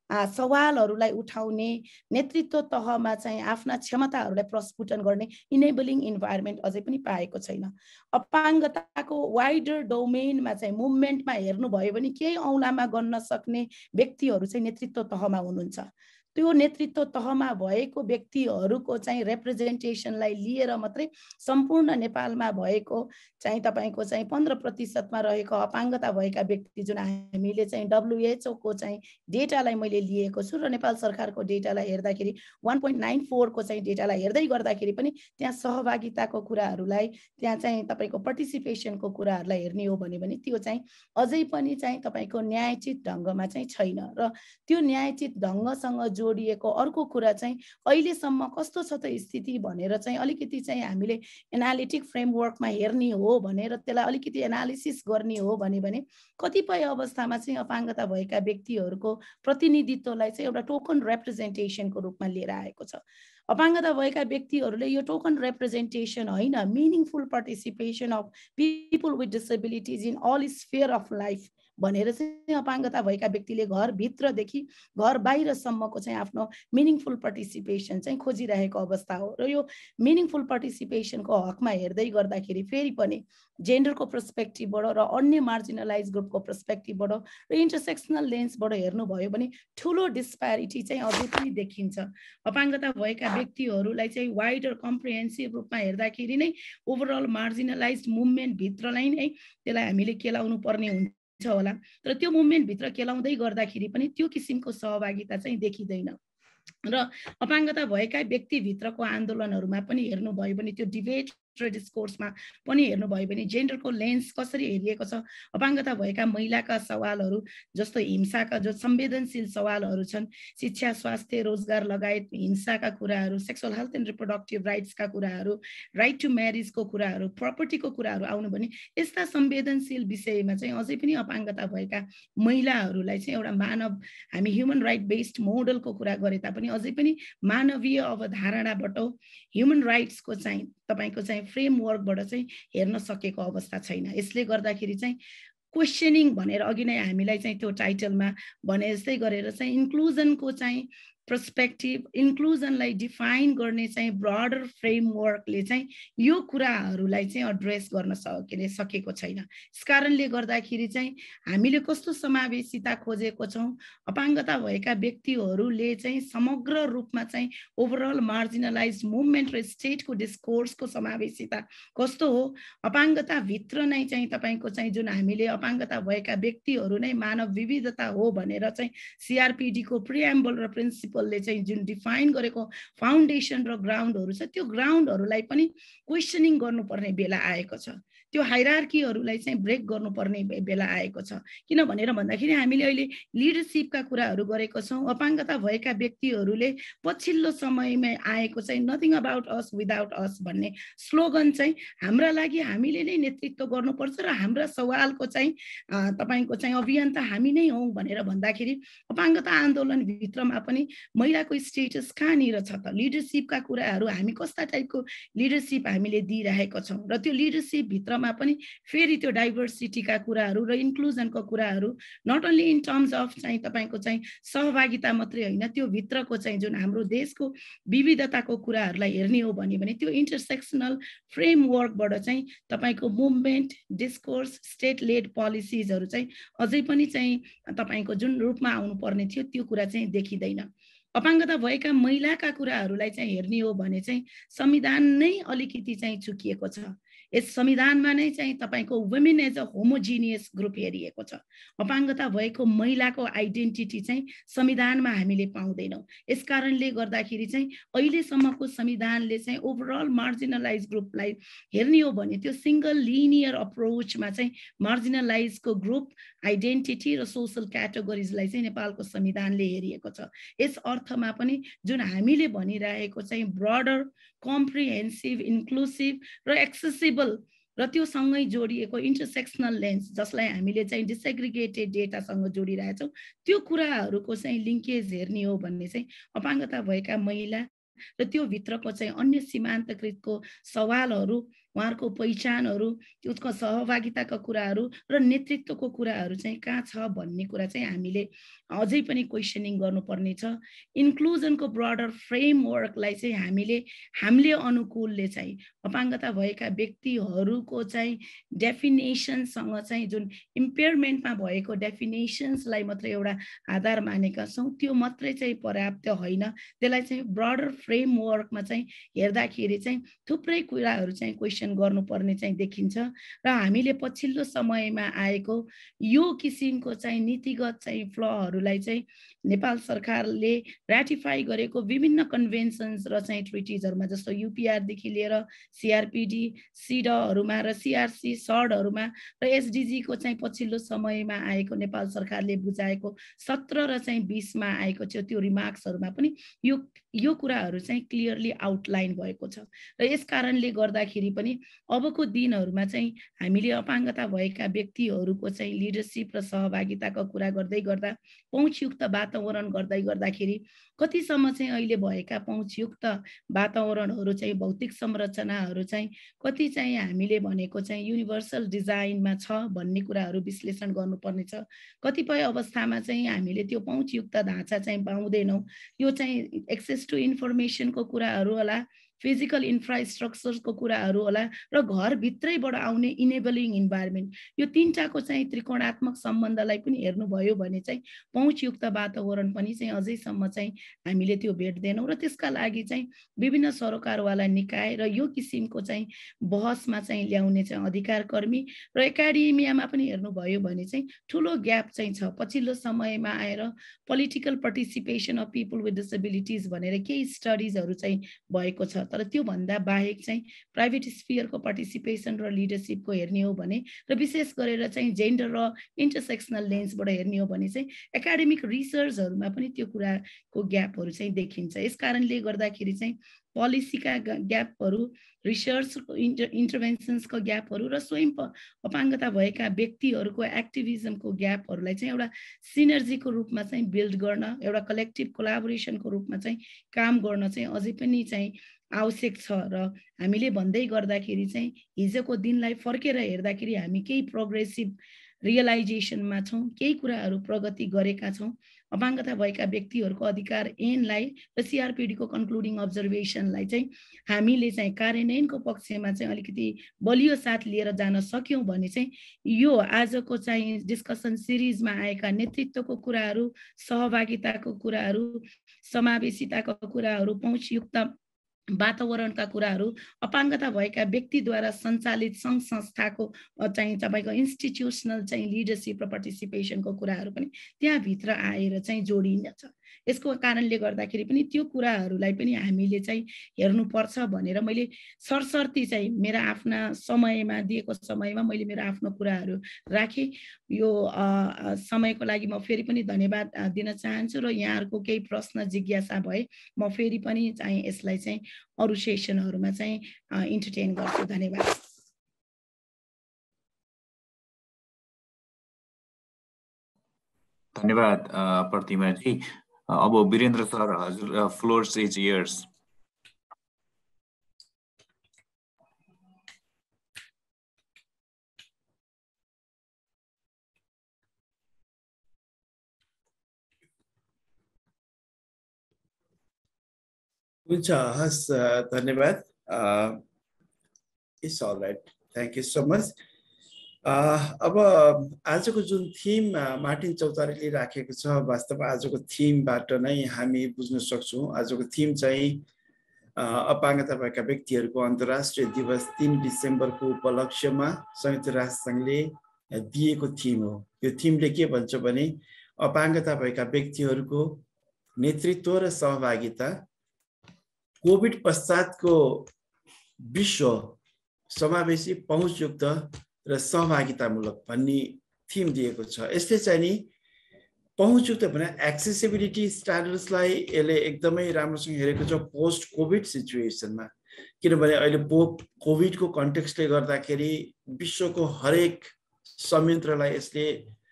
सवालहरूलाई उठाउने, नेतृत्व तहमा चाहिँ आफ्ना क्षमताहरूलाई प्रस्फुटन गर्ने इनेबलिङ इन्भाइरोमेन्ट अझै पनि पाएको छैन। अपाङ्गताको वाइडर डोमेनमा चाहिँ मुभमेन्टमा हेर्नुभयो भने केही औँलामा गन्न सक्ने व्यक्तिहरू चाहिँ नेतृत्व तहमा हुनुहुन्छ। त्यो नेतृत्व तहमा भएको व्यक्तिहरूको चाहिँ रिप्रेजेन्टेसनलाई लिएर मात्रै सम्पूर्ण नेपालमा भएको चाहिँ तपाईँको चाहिँ पन्ध्र प्रतिशतमा रहेको अपाङ्गता भएका व्यक्ति जुन हामीले चाहिँ डब्लुएचओ को चाहिँ डेटालाई मैले लिएको छु र नेपाल सरकारको डेटालाई हेर्दाखेरि वान पोइन्ट नाइन फोरको चाहिँ डेटालाई हेर्दै गर्दाखेरि पनि त्यहाँ सहभागिताको कुराहरूलाई त्यहाँ चाहिँ तपाईँको पार्टिसिपेसनको कुराहरूलाई हेर्ने हो भने पनि त्यो चाहिँ अझै पनि चाहिँ तपाईँको न्यायोचित ढङ्गमा चाहिँ छैन। र त्यो न्यायोचित ढङ्गसँग जोडिएको अर्को कुरा चाहिँ अहिलेसम्म कस्तो छ त स्थिति भनेर चाहिँ अलिकति चाहिँ हामीले एनालिटिक फ्रेमवर्कमा हेर्ने हो भनेर त्यसलाई अलिकति एनालिसिस गर्ने हो भने भने कतिपय अवस्थामा चाहिँ अपाङ्गता भएका व्यक्तिहरूको प्रतिनिधित्वलाई चाहिँ एउटा टोकन रिप्रेजेन्टेसनको रूपमा लिएर आएको छ। अपाङ्गता भएका व्यक्तिहरूले यो टोकन रिप्रेजेन्टेसन होइन, meaningful participation of people with disabilities in all sphere of life भनेर चाहिँ अपाङ्गता भएका व्यक्तिले घरभित्रदेखि घर बाहिरसम्मको चाहिँ आफ्नो मिनिङफुल पार्टिसिपेसन चाहिँ खोजिरहेको अवस्था हो। र यो मिनिङफुल पार्टिसिपेसनको हकमा हेर्दै गर्दाखेरि फेरि पनि जेन्डरको पर्सपेक्टिभबाट र अन्य मार्जिनलाइज ग्रुपको पर्सपेक्टिभबाट र इन्टरसेक्सनल लेन्सबाट हेर्नुभयो भने ठुलो डिस्प्यारिटी चाहिँ अझै पनि देखिन्छ। अपाङ्गता भएका व्यक्तिहरूलाई चाहिँ वाइडर कम्प्रिहेन्सिभ रूपमा हेर्दाखेरि नै ओभरअल मार्जिनलाइज मुभमेन्टभित्रलाई नै त्यसलाई हामीले केलाउनु पर्ने हुन्छ होला। तर त्यो मुभमेन्टभित्र केलाउँदै गर्दाखेरि पनि त्यो किसिमको सहभागिता चाहिँ देखिँदैन। र अपाङ्गता भएका व्यक्तिभित्रको आन्दोलनहरूमा पनि हेर्नुभयो भने त्यो डिबेट र डिस्कोर्समा पनि हेर्नुभयो भने जेन्डरको लेन्स कसरी हेरिएको छ, अपाङ्गता भएका महिलाका सवालहरू जस्तो हिंसाका जो संवेदनशील सवालहरू छन्, शिक्षा, स्वास्थ्य, रोजगार लगायत हिंसाका कुराहरू, सेक्सुअल हेल्थ एन्ड रिप्रोडक्टिभ राइट्सका कुराहरू, राइट टु म्यारिजको कुराहरू, प्रपर्टीको कुराहरू आउनु भने यस्ता संवेदनशील विषयमा चाहिँ अझै पनि अपाङ्गता भएका महिलाहरूलाई चाहिँ एउटा मानव हामी ह्युमन राइट बेस्ड मोडलको कुरा गरे तापनि अझै पनि मानवीय अवधारणाबाट ह्युमन राइट्सको चाहिँ तपाईको चाहिँ फ्रेमवर्कबाट चाहिँ हेर्न सकेको अवस्था छैन। यसले गर्दाखेरि चाहिँ क्वेसनिङ भनेर अघि नै हामीलाई चाहिँ त्यो टाइटलमा भने जस्तै गरेर चाहिँ इन्क्लुजनको चाहिँ पर्सपेक्टिभ, इन्क्लुजनलाई डिफाइन गर्ने चाहिँ ब्रडर फ्रेमवर्कले चाहिँ यो कुराहरूलाई चाहिँ एड्रेस गर्न सके सकेको छैन। यस कारणले गर्दाखेरि चाहिँ हामीले कस्तो समावेशिता खोजेको छौँ, अपाङ्गता भएका व्यक्तिहरूले चाहिँ समग्र रूपमा चाहिँ ओभरअल मार्जिनलाइज मुभमेन्ट र स्टेटको डिस्कोर्सको समावेशिता कस्तो हो, अपाङ्गताभित्र नै चाहिँ तपाईँको चाहिँ जुन हामीले अपाङ्गता भएका व्यक्तिहरू नै मानव विविधता हो भनेर चाहिँ सिआरपिडीको प्रिएम्बल र प्रिन्सिपल ले चाहिँ जुन डिफाइन गरेको फाउन्डेसन र ग्राउन्डहरू छ त्यो ग्राउन्डहरूलाई पनि क्वेसनिङ गर्नुपर्ने बेला आएको छ। त्यो हायरार्कीहरूलाई चाहिँ ब्रेक गर्नुपर्ने बेला आएको छ। किन भनेर भन्दाखेरि हामीले अहिले लिडरसिपका कुराहरू गरेको छौँ। अपाङ्गता भएका व्यक्तिहरूले पछिल्लो समयमा आएको चाहिँ nothing about us without us भन्ने स्लोगन चाहिँ हाम्रा लागि हामीले नै नेतृत्व गर्नुपर्छ र हाम्रा सवालको चाहिँ तपाईँको चाहिँ अभियन्ता हामी नै हौँ भनेर भन्दाखेरि अपाङ्गता आन्दोलनभित्रमा पनि महिलाको स्टेटस कहाँनिर छ त, लिडरसिपका कुराहरू हामी कस्ता टाइपको लिडरसिप हामीले दिइरहेको छौँ र त्यो लिडरसिप भित्रमा पनि फेरि त्यो डाइभर्सिटीका कुराहरू र इन्क्लुजनको कुराहरू not only in terms of चाहिँ तपाईँको चाहिँ सहभागिता मात्रै होइन, त्यो भित्रको चाहिँ जुन हाम्रो देशको विविधताको कुराहरूलाई हेर्ने हो भने भने त्यो इन्टरसेक्सनल फ्रेमवर्कबाट चाहिँ तपाईँको मुभमेन्ट, डिस्कोर्स, स्टेट लेड पोलिसिजहरू चाहिँ अझै पनि चाहिँ तपाईँको जुन रूपमा आउनुपर्ने थियो त्यो कुरा चाहिँ देखिँदैन। अपाङ्गता भएका महिलाका कुराहरूलाई चाहिँ हेर्ने हो भने चाहिँ संविधान नै अलिकति चाहिँ चुकिएको छ। यस संविधानमा नै चाहिँ तपाईँको women as a homogeneous group हेरिएको छ। अपाङ्गता भएको महिलाको आइडेन्टिटी चाहिँ संविधानमा हामीले पाउँदैनौँ। यस कारणले गर्दाखेरि चाहिँ अहिलेसम्मको संविधानले चाहिँ ओभरअल मार्जिनलाइज ग्रुपलाई हेर्ने हो भने त्यो सिङ्गल लिनियर अप्रोचमा चाहिँ मार्जिनलाइजको ग्रुप आइडेन्टिटी र सोसल क्याटेगोरिजलाई चाहिँ नेपालको संविधानले हेरिएको छ। यस अर्थमा पनि जुन हामीले भनिरहेको चाहिँ ब्रडर कम्प्रिहेन्सिभ इन्क्लुसिभ र एक्सेसिबल र त्यो सँगै जोडिएको इन्टरसेक्सनल लेन्स जसलाई हामीले चाहिँ डिसेग्रिगेटेड डेटासँग जोडिरहेछौँ, त्यो कुराहरूको चाहिँ लिङ्केज हेर्ने हो भन्ने चाहिँ अपाङ्गता भएका महिला र त्यो भित्रको चाहिँ अन्य सीमान्तकृतको सवालहरू, उहाँहरूको पहिचानहरू, त्यसको सहभागिताका कुराहरू र नेतृत्वको कुराहरू चाहिँ कहाँ छ भन्ने कुरा चाहिँ हामीले अझै पनि क्वेसनिङ गर्नुपर्ने छ। इन्क्लुजनको ब्रडर फ्रेमवर्कलाई चाहिँ हामीले हामीले अनुकूलले चाहिँ अपाङ्गता भएका व्यक्तिहरूको चाहिँ डेफिनेसनसँग चाहिँ जुन इम्पेयरमेन्टमा भएको डेफिनेसन्सलाई मात्रै एउटा आधार मानेका छौँ, त्यो मात्रै चाहिँ पर्याप्त होइन। त्यसलाई चाहिँ ब्रडर फ्रेमवर्कमा चाहिँ हेर्दाखेरि चाहिँ थुप्रै कुराहरू चाहिँ क्वेसन गर्नुपर्ने चाहिँ देखिन्छ र हामीले पछिल्लो समयमा आएको यो किसिमको चाहिँ नीतिगत चाहिँ फ्लहरूलाई चाहिँ नेपाल सरकारले ऱ्याटिफाई गरेको विभिन्न कन्भेन्सन्स र चाहिँ ट्रिटिजहरूमा जस्तो युपिआरदेखि लिएर सिआरपिडी सिडहरूमा र सिआरसी सडहरूमा र एसडिजीको चाहिँ पछिल्लो समयमा आएको नेपाल सरकारले बुझाएको सत्र र चाहिँ बिसमा आएको छ त्यो रिमार्क्सहरूमा पनि यो यो कुराहरू चाहिँ क्लियरली आउटलाइन भएको छ। र यस कारणले गर्दाखेरि पनि अबको दिनहरूमा चाहिँ हामीले अपाङ्गता भएका व्यक्तिहरूको चाहिँ लिडरसिप र सहभागिताको कुरा गर्दै गर्दा पहुँचयुक्त वातावरण गर्दै गर्दाखेरि कतिसम्म चाहिँ अहिले भएका पहुँचयुक्त वातावरणहरू चाहिँ भौतिक संरचनाहरू चाहिँ कति चाहिँ हामीले भनेको चाहिँ युनिभर्सल डिजाइनमा छ भन्ने कुराहरू विश्लेषण गर्नुपर्ने छ। कतिपय अवस्थामा चाहिँ हामीले त्यो पहुँचयुक्त ढाँचा चाहिँ पाउँदैनौँ। यो चाहिँ एक्सेस टु इन्फर्मेसनको कुराहरू होला, फिजिकल इन्फ्रास्ट्रक्चरको कुराहरू होला र घरभित्रैबाट आउने इनेबलिङ इन्भाइरोमेन्ट, यो तिनटाको चाहिँ त्रिकोणात्मक सम्बन्धलाई पनि हेर्नुभयो भने चाहिँ पहुँचयुक्त वातावरण पनि चाहिँ अझैसम्म चाहिँ हामीले त्यो भेट्दैनौँ। र त्यसका लागि चाहिँ विभिन्न सरोकारवाला निकाय र यो किसिमको चाहिँ बहसमा चाहिँ ल्याउने चाहिँ अधिकार कर्मी र एकाडेमियामा पनि हेर्नुभयो भने चाहिँ ठुलो ग्याप चाहिँ छ। पछिल्लो समयमा आएर political participation of people with disabilities भनेर केही स्टडिजहरू चाहिँ भएको छ। तर त्यो भन्दा बाहेक चाहिँ प्राइभेट स्फियरको पार्टिसिपेसन र लिडरसिपको हेर्ने हो भने र विशेष गरेर चाहिँ जेन्डर र इन्टरसेक्सनल लेन्सबाट हेर्ने हो भने चाहिँ एकाडेमिक रिसर्चहरूमा पनि त्यो कुराको ग्यापहरू चाहिँ देखिन्छ। यस कारणले गर्दाखेरि चाहिँ पोलिसीका ग्यापहरू, रिसर्चको इन्टर इन्टरभेन्सन्सको ग्यापहरू र स्वयं अपाङ्गता भएका व्यक्तिहरूको एक्टिभिजमको ग्यापहरूलाई चाहिँ एउटा सिनर्जीको रूपमा चाहिँ बिल्ड गर्न, एउटा कलेक्टिभ कोलाबोरेसनको रूपमा चाहिँ काम गर्न चाहिँ अझै पनि चाहिँ आवश्यक छ। र हामीले भन्दै गर्दाखेरि चाहिँ हिजोको दिनलाई फर्केर हेर्दाखेरि हामी केही प्रोग्रेसिभ रियलाइजेसनमा छौँ, केही कुराहरू प्रगति गरेका छौँ। अपाङ्गता भएका व्यक्तिहरूको अधिकार ऐनलाई र सिआरपिडीको कन्क्लुडिङ अब्जर्भेसनलाई चाहिँ हामीले चाहिँ कार्यान्वयनको पक्षमा चाहिँ अलिकति बलियो साथ लिएर जान सक्यौँ भने चाहिँ यो आजको चाहिँ डिस्कसन सिरिजमा आएका नेतृत्वको कुराहरू, सहभागिताको कुराहरू, समावेशिताको कुराहरू, पहुँचयुक्त वातावरणका कुराहरू, अपाङ्गता भएका व्यक्तिद्वारा सञ्चालित सङ्घ संस्थाको चाहिँ तपाईँको इन्स्टिट्युसनल चाहिँ लिडरसिप र पार्टिसिपेसनको कुराहरू पनि त्यहाँभित्र आएर चाहिँ जोडिनेछ। यसको कारणले गर्दाखेरि पनि त्यो कुराहरूलाई पनि हामीले चाहिँ हेर्नुपर्छ भनेर मैले सरसर्ती चाहिँ मेरा आफ्ना समयमा दिएको समयमा मैले मेरो आफ्नो कुराहरू राखेँ। यो समयको लागि म फेरि पनि धन्यवाद दिन चाहन्छु र यहाँहरूको केही प्रश्न जिज्ञासा भए म फेरि पनि चाहिँ यसलाई चाहिँ अरू सेसनहरूमा चाहिँ इन्टरटेन गर्छु। धन्यवाद। धन्यवाद प्रतिमा जी। अब वीरेन्द्र सर, हजुर फ्लोर इज योर्स। हुन्छ, हस्, धन्यवाद। It's all right, thank you so much. अब आजको जुन थीम मार्टिन चौतारीले राखेको छ, वास्तवमा आजको थीमबाट नै हामी बुझ्न सक्छौँ। आजको थीम चाहिँ अपाङ्गता भएका व्यक्तिहरूको अन्तर्राष्ट्रिय दिवस तीन डिसेम्बरको उपलक्ष्यमा संयुक्त राष्ट्रसङ्घले दिएको थीम हो। यो थीमले के भन्छ भने अपाङ्गता भएका व्यक्तिहरूको नेतृत्व र सहभागिता कोभिड पश्चातको विश्व समावेशी, पहुँचयुक्त र सहभागितामूलक भन्ने थिम दिएको छ। यसले चाहिँ नि पहुँचयुक्त भने एक्सेसिबिलिटी स्ट्यान्डर्ड्सलाई यसले एकदमै राम्रोसँग हेरेको छ पोस्ट कोभिड सिचुएसनमा, किनभने अहिले पो कोभिडको कन्टेक्स्टले गर्दाखेरि विश्वको हरेक संयन्त्रलाई यसले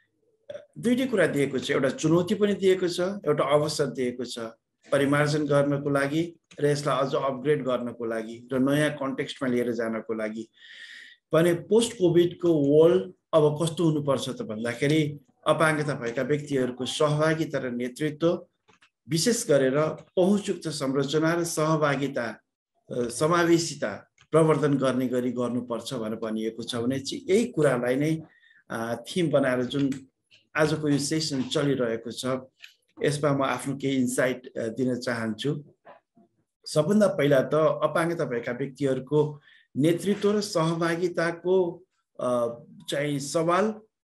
दुईटै कुरा दिएको छ, एउटा चुनौती पनि दिएको छ, एउटा अवसर दिएको छ परिमार्जन गर्नको लागि र यसलाई अझ अपग्रेड गर्नको लागि र नयाँ कन्टेक्स्टमा लिएर जानको लागि। भने पोस्ट कोभिडको वर्ल्ड अब कस्तो हुनुपर्छ त भन्दाखेरि अपाङ्गता भएका व्यक्तिहरूको सहभागिता र नेतृत्व, विशेष गरेर पहुँचयुक्त संरचना र सहभागिता समावेशिता प्रवर्धन गर्ने गरी गर्नुपर्छ भनेर भनिएको छ। भने चाहिँ यही कुरालाई नै थिम बनाएर जुन आजको यो सेसन चलिरहेको छ यसमा म आफ्नो केही इन्साइट दिन चाहन्छु। सबभन्दा पहिला त अपाङ्गता भएका व्यक्तिहरूको नेतृत्व र सहभागिताको चाहिँ सवाल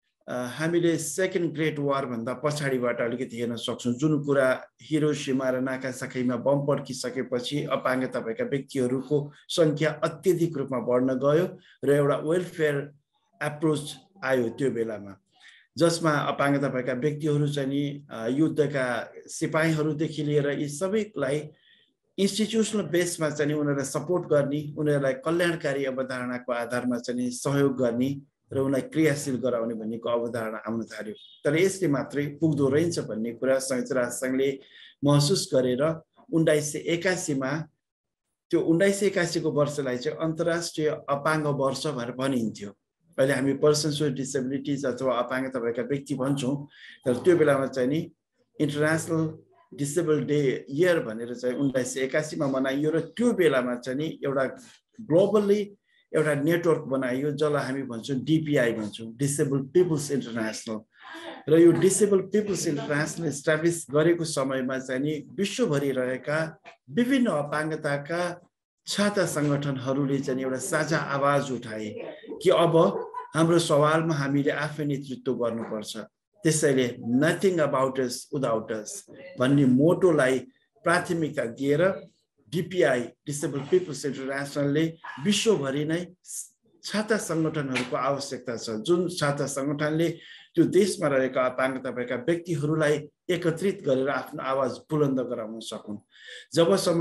हामीले सेकेन्ड ग्रेट वार भन्दा पछाडिबाट अलिकति हेर्न सक्छौँ। जुन कुरा हिरोसिमा र नागासाकीमा बम पड्किसकेपछि अपाङ्गता भएका व्यक्तिहरूको सङ्ख्या अत्यधिक रूपमा बढ्न गयो र एउटा वेलफेयर एप्रोच आयो त्यो बेलामा, जसमा अपाङ्गता भएका व्यक्तिहरू चाहिँ नि युद्धका सिपाहीहरूदेखि लिएर यी सबैलाई इन्स्टिट्युसनल बेसमा चाहिँ उनीहरूलाई सपोर्ट गर्ने, उनीहरूलाई कल्याणकारी अवधारणाको आधारमा चाहिँ सहयोग गर्ने र उनलाई क्रियाशील गराउने भन्नेको अवधारणा आउन थाल्यो। तर यसले मात्रै पुग्दो रहेछ भन्ने कुरा संयुक्त राष्ट्रसङ्घले महसुस गरेर उन्नाइस सय एकासीमा त्यो उन्नाइस सय एकासीको वर्षलाई चाहिँ अन्तर्राष्ट्रिय अपाङ्ग वर्ष भनेर भनिन्थ्यो। अहिले हामी पर्सन्स विथ डिसेबिलिटिज अथवा अपाङ्गता भएका व्यक्ति भन्छौँ, तर त्यो बेलामा चाहिँ नि इन्टरनेसनल डिसेबल डे इयर भनेर चाहिँ उन्नाइस सय एकासीमा मनाइयो र त्यो बेलामा चाहिँ नि एउटा ग्लोबल्ली एउटा नेटवर्क बनाइयो जसलाई हामी भन्छौँ डिपिआई भन्छौँ, डिसेबल पिपल्स इन्टरनेसनल। र यो डिसेबल पिपल्स इन्टरनेसनल इस्टाब्लिस गरेको समयमा चाहिँ नि विश्वभरि रहेका विभिन्न अपाङ्गताका छाता सङ्गठनहरूले चाहिँ एउटा साझा आवाज उठाए कि अब हाम्रो सवालमा हामीले आफै नेतृत्व गर्नुपर्छ, त्यसैले nothing about us without us भन्ने मोटोलाई प्राथमिकता दिएर डिपिआई डिसेबल पिपल्स इन्टरनेसनलले विश्वभरि नै छाता सङ्गठनहरूको आवश्यकता छ, जुन छाता सङ्गठनले त्यो देशमा रहेका अपाङ्गता भएका व्यक्तिहरूलाई एकत्रित गरेर आफ्नो आवाज बुलन्द गराउन सकुन्। जबसम्म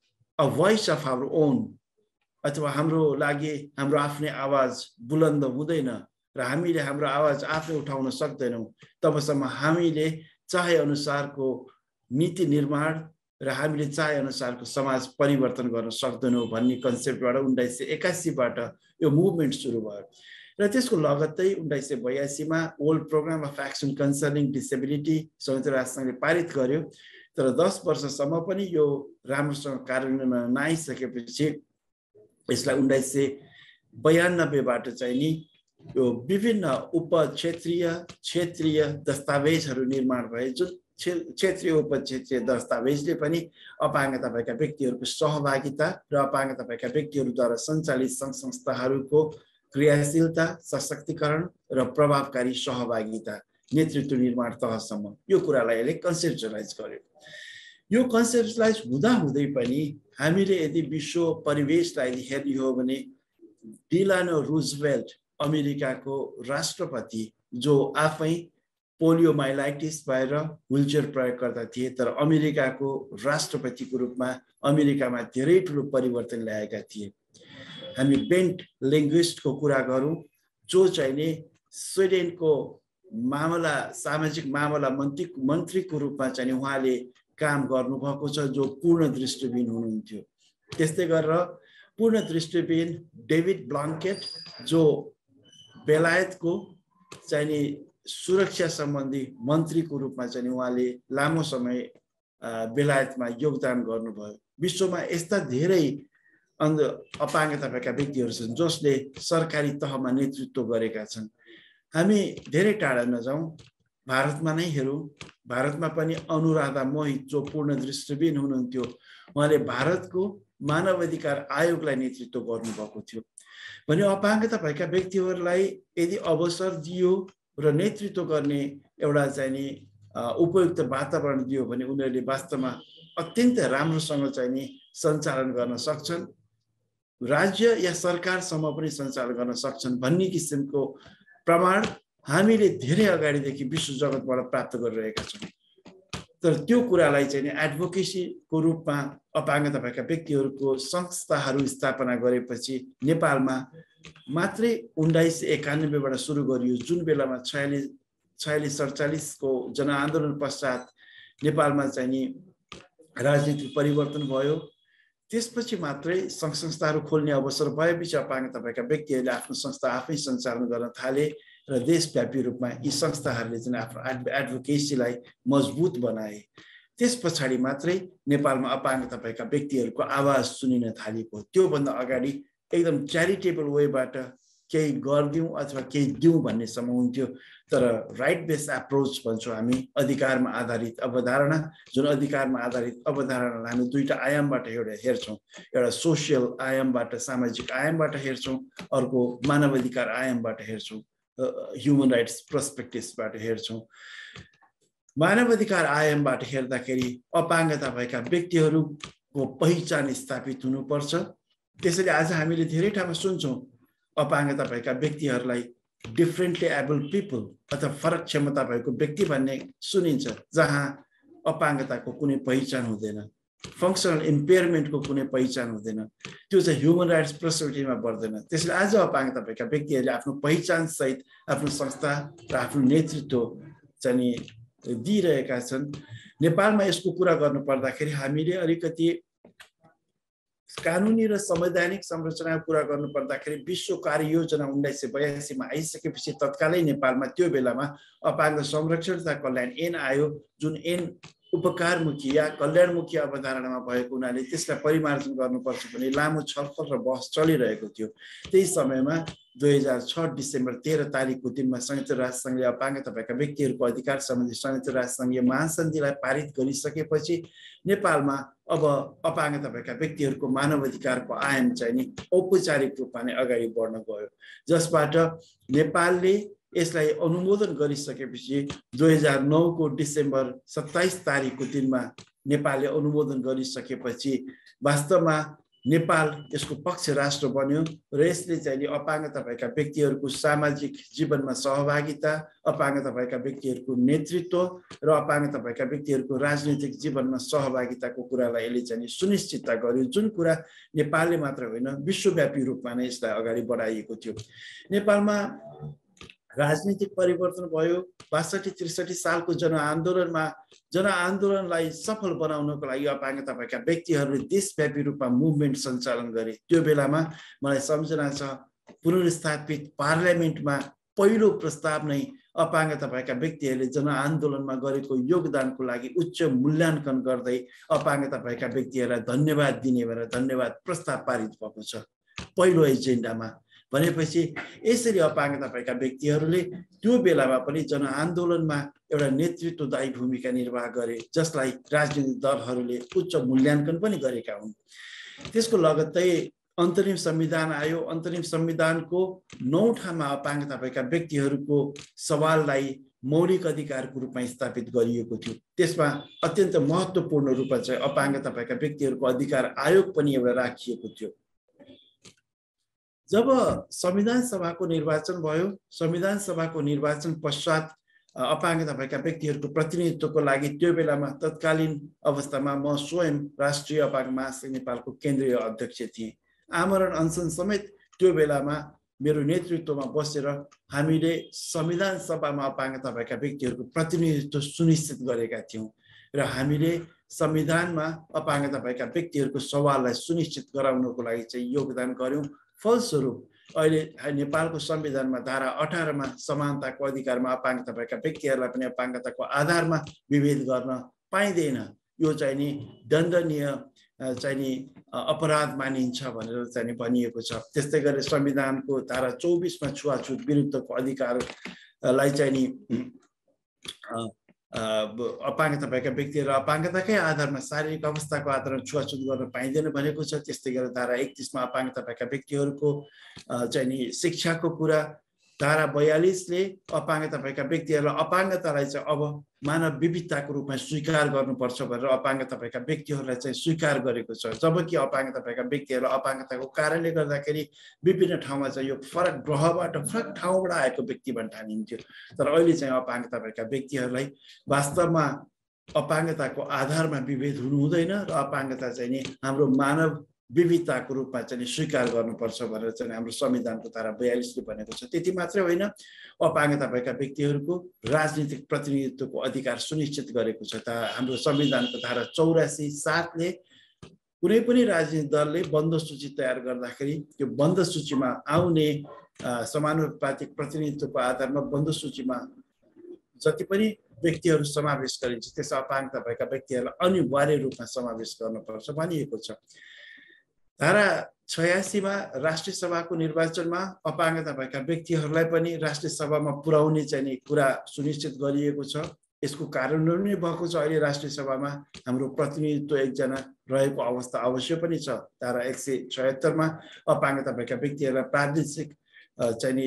a voice of our own अथवा हाम्रो लागि हाम्रो आफ्नै आवाज बुलन्द हुँदैन र हामीले हाम्रो आवाज आफै उठाउन सक्दैनौँ, तबसम्म हामीले चाहे अनुसारको नीति निर्माण र हामीले चाहे अनुसारको समाज परिवर्तन गर्न सक्दैनौँ भन्ने कन्सेप्टबाट उन्नाइस सय एकासीबाट यो मुभमेन्ट सुरु भयो। र त्यसको लगत्तै उन्नाइस सय बयासीमा world programme of action concerning disability संयुक्त राष्ट्रसङ्घले पारित गर्यो। तर दस वर्षसम्म पनि यो राम्रोसँग कार्यान्वयनमा नआइसकेपछि यसलाई उन्नाइस सय बयानब्बेबाट चाहिँ नि यो विभिन्न उप क्षेत्रीय क्षेत्रीय दस्तावेजहरू निर्माण भए, जुन क्षेत्रीय उप क्षेत्रीय दस्तावेजले पनि अपाङ्गता भएका व्यक्तिहरूको सहभागिता र अपाङ्गता भएका व्यक्तिहरूद्वारा सञ्चालित सङ्घ संस्थाहरूको क्रियाशीलता, सशक्तिकरण र प्रभावकारी सहभागिता नेतृत्व निर्माण तहसम्म यो कुरालाई यसले कन्सेप्चुलाइज गर्यो। यो कन्सेप्चुलाइज हुँदाहुँदै पनि हामीले यदि विश्व परिवेशलाई हेर्ने हो भने डिलानो रुजवेल्ट अमेरिकाको राष्ट्रपति जो आफै पोलियोमाइलाइटिस भएर व्हिलचेयर प्रयोग गर्दा थिए, तर अमेरिकाको राष्ट्रपतिको रूपमा अमेरिकामा धेरै ठुलो परिवर्तन ल्याएका थिए। हामी बेन्ट लिङ्ग्विस्टको कुरा गरौँ, जो चाहिँ नि स्विडेनको मामला सामाजिक मामला मन्त्री मन्त्रीको रूपमा चाहिँ उहाँले काम गर्नुभएको छ, जो पूर्ण दृष्टिबिन हुनुहुन्थ्यो। त्यस्तै गरेर पूर्ण दृष्टिबिन डेभिड ब्लङ्केट जो बेलायतको चाहिँ नि सुरक्षा सम्बन्धी मन्त्रीको रूपमा चाहिँ उहाँले लामो समय बेलायतमा योगदान गर्नुभयो। विश्वमा यस्ता धेरै अन्ध अपाङ्गता भएका व्यक्तिहरू छन् जसले सरकारी तहमा नेतृत्व गरेका छन्। हामी धेरै टाढा नजाउँ, भारतमा नै हेरौँ। भारतमा पनि अनुराधा मोहित जो पूर्ण दृष्टिबिन हुनुहुन्थ्यो, उहाँले भारतको मानव अधिकार आयोगलाई नेतृत्व गर्नुभएको थियो। भने अपाङ्गता भएका व्यक्तिहरूलाई यदि अवसर दियो र नेतृत्व गर्ने एउटा चाहिँ नि उपयुक्त वातावरण दियो भने उनीहरूले वास्तवमा अत्यन्त राम्रोसँग चाहिँ नि सञ्चालन गर्न सक्छन्, राज्य या सरकारसम्म पनि सञ्चालन गर्न सक्छन् भन्ने किसिमको प्रमाण हामीले धेरै अगाडिदेखि विश्व जगतबाट प्राप्त गरिरहेका छौँ। तर त्यो कुरालाई चाहिँ नि एडभोकेसीको रूपमा अपाङ्गता भएका व्यक्तिहरूको संस्थाहरू स्थापना गरेपछि नेपालमा मात्रै उन्नाइस सय एकानब्बेबाट सुरु गरियो, जुन बेलामा छयालिस छयालिस सडचालिसको जनआन्दोलन पश्चात नेपालमा चाहिँ नि राजनीतिक परिवर्तन भयो। त्यसपछि मात्रै सङ्घ संस्थाहरू खोल्ने अवसर भएपछि अपाङ्गता भएका व्यक्तिहरूले आफ्नो संस्था आफै सञ्चालन गर्न थाले र देशव्यापी रूपमा यी संस्थाहरूले चाहिँ आफ्नो एडभोकेसीलाई मजबुत बनाए। त्यस पछाडि मात्रै नेपालमा अपाङ्गता भएका व्यक्तिहरूको आवाज सुनिन थालेको। त्योभन्दा अगाडि एकदम च्यारिटेबल वेबाट केही गरिदिउँ अथवा केही दिउँ भन्नेसम्म हुन्थ्यो। तर राइट बेस्ड एप्रोच भन्छौँ हामी, अधिकारमा आधारित अवधारणा, जुन अधिकारमा आधारित अवधारणालाई हामी दुईवटा आयामबाट एउटा हेर्छौँ। एउटा सोसियल आयामबाट, सामाजिक आयामबाट हेर्छौँ, अर्को मानवाधिकार आयामबाट हेर्छौँ, ह्युमन राइट्स पर्सपेक्टिभबाट हेर्छौँ। मानवाधिकार आयामबाट हेर्दाखेरि अपाङ्गता भएका व्यक्तिहरूको पहिचान स्थापित हुनुपर्छ। त्यसैले आज हामीले धेरै ठाउँमा सुन्छौँ अपाङ्गता भएका व्यक्तिहरूलाई डिफरेन्टली एबल पिपल अथवा फरक क्षमता भएको व्यक्ति भन्ने सुनिन्छ, जहाँ अपाङ्गताको कुनै पहिचान हुँदैन, फङ्सनल इम्पेयरमेन्टको कुनै पहिचान हुँदैन। त्यो चाहिँ ह्युमन राइट्स पर्सपेक्टिभमा पर्दैन। त्यसैले आज अपाङ्गता भएका व्यक्तिहरूले आफ्नो पहिचान सहित आफ्नो संस्था र आफ्नो नेतृत्व चाहिँ दिइरहेका छन्। नेपालमा यसको कुरा गर्नु पर्दाखेरि हामीले अलिकति कानुनी र संवैधानिक संरचनाको कुरा गर्नु पर्दाखेरि विश्व कार्ययोजना उन्नाइस सय बयासीमा आइसकेपछि तत्कालै नेपालमा त्यो बेलामा अपाङ्ग संरक्षण तथा कल्याण ऐन आयो, जुन ऐन उपकारमुखी या कल्याणमुखी अवधारणामा भएको हुनाले त्यसलाई परिमार्जन गर्नुपर्छ भने लामो छलफल र बहस चलिरहेको थियो। त्यही समयमा दुई हजार छ डिसेम्बर तेह्र तारिकको दिनमा संयुक्त राष्ट्रसङ्घले अपाङ्गता भएका व्यक्तिहरूको अधिकार सम्बन्धी संयुक्त राष्ट्रसङ्घीय महासन्धिलाई पारित गरिसकेपछि नेपालमा अब अपाङ्गता भएका व्यक्तिहरूको मानवाधिकारको आयाम चाहिँ नि औपचारिक रूपमा नै अगाडि बढ्न गयो, जसबाट नेपालले यसलाई अनुमोदन गरिसकेपछि दुई हजार नौको डिसेम्बर सत्ताइस तारिकको दिनमा नेपालले अनुमोदन गरिसकेपछि वास्तवमा नेपाल यसको पक्ष राष्ट्र बन्यो र यसले चाहिँ अपाङ्गता भएका व्यक्तिहरूको सामाजिक जीवनमा सहभागिता, अपाङ्गता भएका व्यक्तिहरूको नेतृत्व र अपाङ्गता भएका व्यक्तिहरूको राजनीतिक जीवनमा सहभागिताको कुरालाई यसले चाहिँ सुनिश्चित गर्यो, जुन कुरा नेपालले मात्र होइन विश्वव्यापी रूपमा नै यसलाई अगाडि बढाइएको थियो। नेपालमा राजनीतिक परिवर्तन भयो। बासठी त्रिसठी सालको जनआन्दोलनमा जनआन्दोलनलाई सफल बनाउनको लागि अपाङ्गता भएका व्यक्तिहरूले देशव्यापी रूपमा मुभमेन्ट सञ्चालन गरे। त्यो बेलामा मलाई सम्झना छ, पुनर्स्थापित पार्लियामेन्टमा पहिलो प्रस्ताव नै अपाङ्गता भएका व्यक्तिहरूले जनआन्दोलनमा गरेको योगदानको लागि उच्च मूल्याङ्कन गर्दै अपाङ्गता भएका व्यक्तिहरूलाई धन्यवाद दिने भनेर धन्यवाद प्रस्ताव पारित भएको छ पहिलो एजेन्डामा। भनेपछि यसरी अपाङ्गता भएका व्यक्तिहरूले त्यो बेलामा पनि जनआन्दोलनमा एउटा नेतृत्वदायी भूमिका निर्वाह गरे, जसलाई राजनीतिक दलहरूले उच्च मूल्याङ्कन पनि गरेका हुन्। त्यसको लगत्तै अन्तरिम संविधान आयो। अन्तरिम संविधानको नौ ठाउँमा अपाङ्गता भएका व्यक्तिहरूको सवाललाई मौलिक अधिकारको रूपमा स्थापित गरिएको थियो। त्यसमा अत्यन्त महत्त्वपूर्ण रूपमा चाहिँ अपाङ्गता भएका व्यक्तिहरूको अधिकार आयोग पनि एउटा राखिएको थियो। जब संविधान सभाको निर्वाचन भयो, संविधान सभाको निर्वाचन पश्चात अपाङ्गता भएका व्यक्तिहरूको प्रतिनिधित्वको लागि त्यो बेलामा तत्कालीन अवस्थामा म स्वयं राष्ट्रिय अपाङ्ग महासङ्घ नेपालको केन्द्रीय अध्यक्ष थिएँ। आमरण अनसन समेत त्यो बेलामा मेरो नेतृत्वमा बसेर हामीले संविधान सभामा अपाङ्गता भएका व्यक्तिहरूको प्रतिनिधित्व सुनिश्चित गरेका थियौँ र हामीले संविधानमा अपाङ्गता भएका व्यक्तिहरूको सवाललाई सुनिश्चित गराउनको लागि चाहिँ योगदान गर्यौँ। फलस्वरूप अहिले नेपालको संविधानमा धारा अठारमा समानताको अधिकारमा अपाङ्गता भएका व्यक्तिहरूलाई पनि अपाङ्गताको आधारमा विभेद गर्न पाइँदैन, यो चाहिँ नि दण्डनीय चाहिँ नि अपराध मानिन्छ भनेर चाहिँ भनिएको छ। त्यस्तै गरी संविधानको धारा चौबिसमा छुवाछुत विरुद्धको अधिकारलाई चाहिँ नि अपाङ्गता भएका व्यक्तिहरू अपाङ्गताकै आधारमा शारीरिक अवस्थाको आधारमा छुवाछुत गर्न पाइँदैन भनेको छ। त्यस्तै गरेर धारा एकतिसमा अपाङ्गता भएका व्यक्तिहरूको चाहिँ नि शिक्षाको कुरा, धारा बयालीसले अपाङ्गता भएका व्यक्तिहरूलाई अपाङ्गतालाई चाहिँ अब मानव विविधताको रूपमा स्वीकार गर्नुपर्छ भनेर अपाङ्गता भएका व्यक्तिहरूलाई चाहिँ स्वीकार गरेको छ। जबकि अपाङ्गता भएका व्यक्तिहरूलाई अपाङ्गताको कारणले गर्दाखेरि विभिन्न ठाउँमा चाहिँ यो फरक ग्रहबाट फरक ठाउँबाट आएको व्यक्ति भने ठानिन्थ्यो। तर अहिले चाहिँ अपाङ्गता भएका व्यक्तिहरूलाई वास्तवमा अपाङ्गताको आधारमा विभेद हुनु हुँदैन र अपाङ्गता चाहिँ नि हाम्रो मानव विविधताको रूपमा चाहिँ स्वीकार गर्नुपर्छ भनेर चाहिँ हाम्रो संविधानको धारा बयालीसले भनेको छ। त्यति मात्रै होइन, अपाङ्गता भएका व्यक्तिहरूको राजनीतिक प्रतिनिधित्वको अधिकार सुनिश्चित गरेको छ। त हाम्रो संविधानको धारा चौरासी सातले कुनै पनि राजनीतिक दलले बन्द सूची तयार गर्दाखेरि त्यो बन्द सूचीमा आउने समानुपातिक प्रतिनिधित्वको आधारमा बन्द सूचीमा जति पनि व्यक्तिहरू समावेश गरिन्छ त्यस अपाङ्गता भएका व्यक्तिहरूलाई अनिवार्य रूपमा समावेश गर्नुपर्छ भनिएको छ। धारा छयासीमा राष्ट्रिय सभाको निर्वाचनमा अपाङ्गता भएका व्यक्तिहरूलाई पनि राष्ट्रिय सभामा पुर्याउने चाहिँ कुरा सुनिश्चित गरिएको छ। यसको कार्यान्वयन नै भएको छ। अहिले राष्ट्रिय सभामा हाम्रो प्रतिनिधित्व एकजना रहेको अवस्था अवश्य पनि छ। धारा एक सय छयत्तरमा अपाङ्गता भएका व्यक्तिहरूलाई प्रादेशिक चाहिँ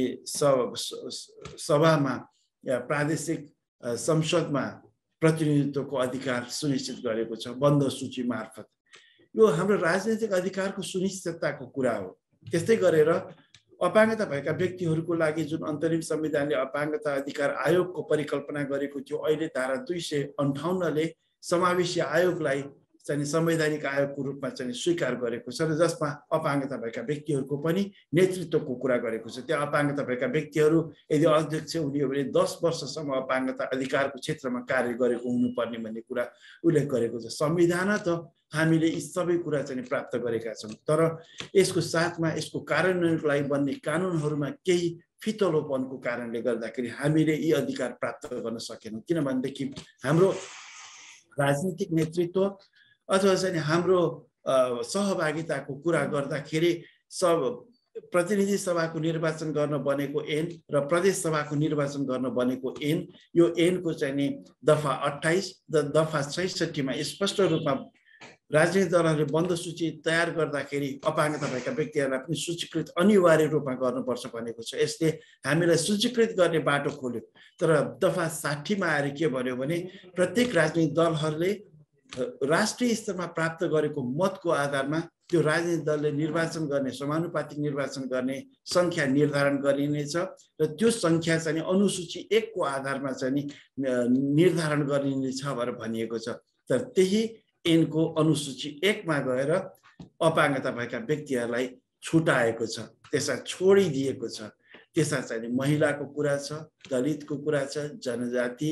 सभामा या प्रादेशिक संसदमा प्रतिनिधित्वको अधिकार सुनिश्चित गरेको छ बन्द सूची मार्फत। यो हाम्रो राजनीतिक अधिकारको सुनिश्चितताको कुरा हो। त्यस्तै गरेर अपाङ्गता भएका व्यक्तिहरूको लागि जुन अन्तरिम संविधानले अपाङ्गता अधिकार आयोगको परिकल्पना गरेको थियो, अहिले धारा दुई सय अन्ठाउन्नले समावेशी आयोगलाई चाहिँ संवैधानिक आयोगको रूपमा चाहिँ स्वीकार गरेको छ र जसमा अपाङ्गता भएका व्यक्तिहरूको पनि नेतृत्वको कुरा गरेको छ। त्यहाँ अपाङ्गता भएका व्यक्तिहरू यदि अध्यक्ष हुने हो भने दस वर्षसम्म अपाङ्गता अधिकारको क्षेत्रमा कार्य गरेको हुनुपर्ने भन्ने कुरा उल्लेख गरेको छ। संविधान त हामीले यी सबै कुरा चाहिँ प्राप्त गरेका छौँ, तर यसको साथमा यसको कार्यान्वयनको लागि बन्ने कानुनहरूमा केही फितलोपनको कारणले गर्दाखेरि हामीले यी अधिकार प्राप्त गर्न सकेनौँ। किनभनेदेखि हाम्रो राजनीतिक नेतृत्व अथवा चाहिँ हाम्रो सहभागिताको कुरा गर्दाखेरि सब प्रतिनिधि सभाको निर्वाचन गर्न बनेको ऐन र प्रदेश सभाको निर्वाचन गर्न बनेको ऐन, यो ऐनको चाहिँ नि दफा अट्ठाइस र दफा छैसठीमा स्पष्ट रूपमा राजनीतिक दलहरूले बन्द सूची तयार गर्दाखेरि अपाङ्गता भएका व्यक्तिहरूलाई पनि सूचीकृत अनिवार्य रूपमा गर्नुपर्छ भनेको छ। यसले हामीलाई सूचीकृत गर्ने बाटो खोल्यो। तर दफा साठीमा आएर के भन्यो भने प्रत्येक राजनीतिक दलहरूले राष्ट्रिय स्तरमा प्राप्त गरेको मतको आधारमा त्यो राजनीतिक दलले निर्वाचन गर्ने समानुपातिक निर्वाचन गर्ने संख्या निर्धारण गरिनेछ र त्यो संख्या चाहिँ अनुसूची एकको आधारमा चाहिँ निर्धारण गरिनेछ भनेर भनिएको छ। तर त्यही ऐनको अनुसूची एकमा गएर अपाङ्गता भएका व्यक्तिहरूलाई छुटाएको छ, त्यसलाई छोडिदिएको छ। त्यसमा चाहिँ महिलाको कुरा छ, दलितको कुरा छ, जनजाति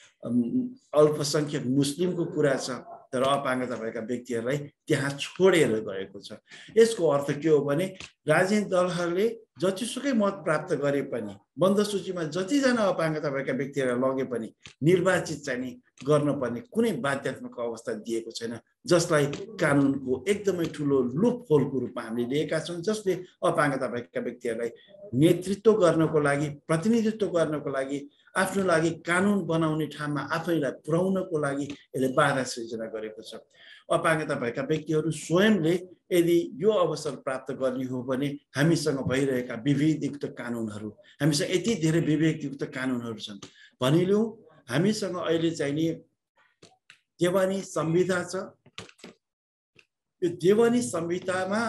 अल्पसंख्यक मुस्लिमको कुरा छ, तर अपाङ्गता भएका व्यक्तिहरूलाई त्यहाँ छोडेर गएको छ। यसको अर्थ के हो भने राजनीतिक दलहरूले जतिसुकै मत प्राप्त गरे पनि बन्द सूचीमा जतिजना अपाङ्गता भएका व्यक्तिहरूलाई लगे पनि निर्वाचित चाहिँ गर्नुपर्ने कुनै बाध्यात्मक अवस्था दिएको छैन, जसलाई कानुनको एकदमै ठुलो लुप होलको रूपमा हामीले लिएका छौँ, जसले अपाङ्गता भएका व्यक्तिहरूलाई नेतृत्व गर्नको लागि प्रतिनिधित्व गर्नको लागि आफ्नो लागि कानुन बनाउने ठाउँमा आफैलाई पुर्याउनको लागि यसले बाधा सृजना गरेको छ। अपाङ्गता भएका व्यक्तिहरू स्वयंले यदि यो अवसर प्राप्त गर्ने हो भने हामीसँग भइरहेका विवेकयुक्त कानुनहरू, हामीसँग यति धेरै विवेकयुक्त कानुनहरू छन् भनिलिउँ। हामीसँग अहिले चाहिँ नि देवानी संहिता छ। यो देवानी संहितामा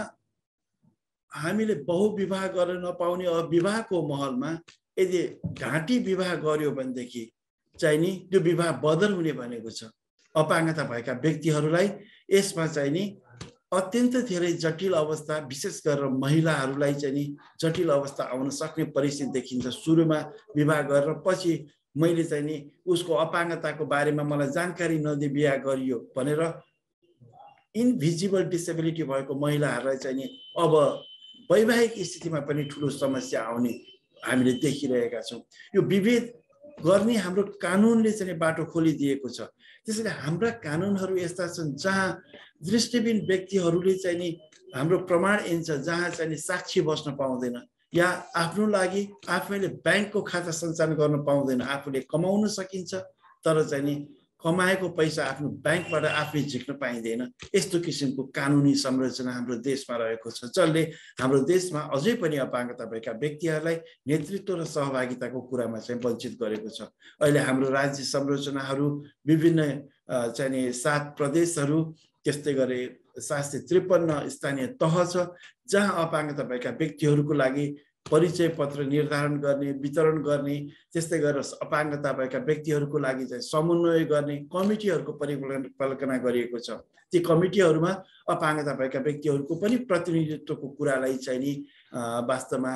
हामीले बहुविवाह गर्न नपाउने विवाहको महलमा यदि घाँटी विवाह गर्यो भनेदेखि चाहिँ नि त्यो विवाह बदर हुने भनेको छ। अपाङ्गता भएका व्यक्तिहरूलाई यसमा चाहिँ नि अत्यन्त धेरै जटिल अवस्था, विशेष गरेर महिलाहरूलाई चाहिँ नि जटिल अवस्था आउन सक्ने परिस्थिति देखिन्छ। सुरुमा विवाह गरेर पछि मैले चाहिँ नि उसको अपाङ्गताको बारेमा मलाई जानकारी नदिई बिहा गरियो भनेर इनभिजिबल डिसेबिलिटी भएको महिलाहरूलाई चाहिँ नि अब वैवाहिक स्थितिमा पनि ठुलो समस्या आउने हामीले देखिरहेका छौँ। यो विभेद गर्ने हाम्रो कानुनले चाहिँ बाटो खोलिदिएको छ। त्यसैले हाम्रा कानुनहरू यस्ता छन् जहाँ दृष्टिबिन व्यक्तिहरूले चाहिँ नि हाम्रो प्रमाण ऐन छ जहाँ चाहिँ नि साक्षी बस्न पाउँदैन या आफ्नो लागि आफैले ब्याङ्कको खाता सञ्चालन गर्न पाउँदैन। आफूले कमाउन सकिन्छ तर चाहिँ नि कमाएको पैसा आफ्नो ब्याङ्कबाट आफै झिक्न पाइँदैन। यस्तो किसिमको कानुनी संरचना हाम्रो देशमा रहेको छ, जसले हाम्रो देशमा अझै पनि अपाङ्गता भएका व्यक्तिहरूलाई नेतृत्व र सहभागिताको कुरामा चाहिँ वञ्चित गरेको छ। अहिले हाम्रो राज्य संरचनाहरू विभिन्न चाहिँ सात प्रदेशहरू, त्यस्तै गरी सात सय त्रिपन्न स्थानीय तह छ, जहाँ अपाङ्गता भएका व्यक्तिहरूको लागि परिचय पत्र निर्धारण गर्ने, वितरण गर्ने, त्यस्तै गरेर अपाङ्गता भएका व्यक्तिहरूको लागि चाहिँ समन्वय गर्ने कमिटीहरूको परिकल्पना गरिएको छ। ती कमिटीहरूमा अपाङ्गता भएका व्यक्तिहरूको पनि प्रतिनिधित्वको कुरालाई चाहिँ नि वास्तवमा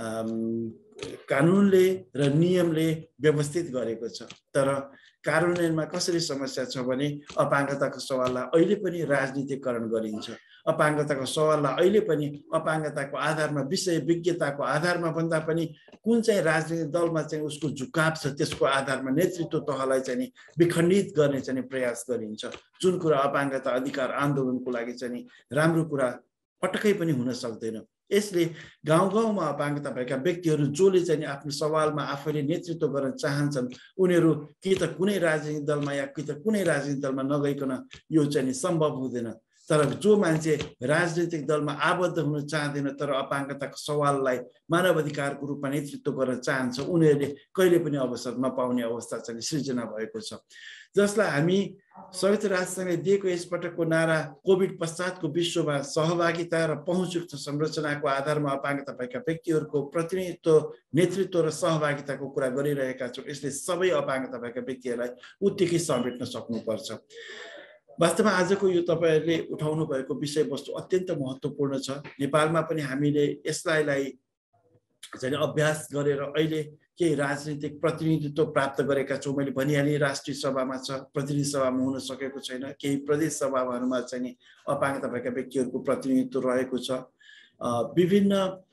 कानुनले र नियमले व्यवस्थित गरेको छ। तर कार्यान्वयनमा कसरी समस्या छ भने अपाङ्गताको सवाललाई अहिले पनि राजनीतिकरण गरिन्छ। अपाङ्गताको सवाललाई अहिले पनि अपाङ्गताको आधारमा, विषय विज्ञताको आधारमा भन्दा पनि कुन चाहिँ राजनीतिक दलमा चाहिँ उसको झुकाव छ त्यसको आधारमा नेतृत्व तहलाई चाहिँ नि विखण्डित गर्ने चाहिँ प्रयास गरिन्छ, जुन कुरा अपाङ्गता अधिकार आन्दोलनको लागि चाहिँ राम्रो कुरा पटक्कै पनि हुन सक्दैन। यसले गाउँ गाउँमा अपाङ्गता भएका व्यक्तिहरू जसले चाहिँ आफ्नो सवालमा आफैले नेतृत्व गर्न चाहन्छन्, उनीहरू कि त कुनै राजनीतिक दलमा या कि त कुनै राजनीतिक दलमा नगइकन यो चाहिँ सम्भव हुँदैन। तर जो मान्छे राजनीतिक दलमा आबद्ध हुन चाहँदैन तर अपाङ्गताको सवाललाई मानव अधिकारको रूपमा नेतृत्व गर्न चाहन्छ, उनीहरूले कहिले पनि अवसर नपाउने अवस्था चाहिँ सृजना भएको छ, जसलाई हामी संयुक्त राष्ट्रसङ्घले दिएको यसपटकको नारा कोभिड पश्चातको विश्वमा सहभागिता र पहुँचयुक्त संरचनाको आधारमा अपाङ्गता भएका व्यक्तिहरूको प्रतिनिधित्व, नेतृत्व र सहभागिताको कुरा गरिरहेका छौँ। यसले सबै अपाङ्गता भएका व्यक्तिहरूलाई उत्तिकै समेट्न सक्नुपर्छ। वास्तवमा आजको यो तपाईँहरूले उठाउनु भएको विषयवस्तु अत्यन्त महत्त्वपूर्ण छ। नेपालमा पनि हामीले यसलाई चाहिँ अभ्यास गरेर अहिले केही राजनीतिक प्रतिनिधित्व प्राप्त गरेका छौँ। मैले भनिहालेँ राष्ट्रिय सभामा छ, प्रतिनिधि सभामा हुन सकेको छैन, केही प्रदेश सभाहरूमा चाहिँ अपाङ्गता भएका व्यक्तिहरूको प्रतिनिधित्व रहेको छ। विभिन्न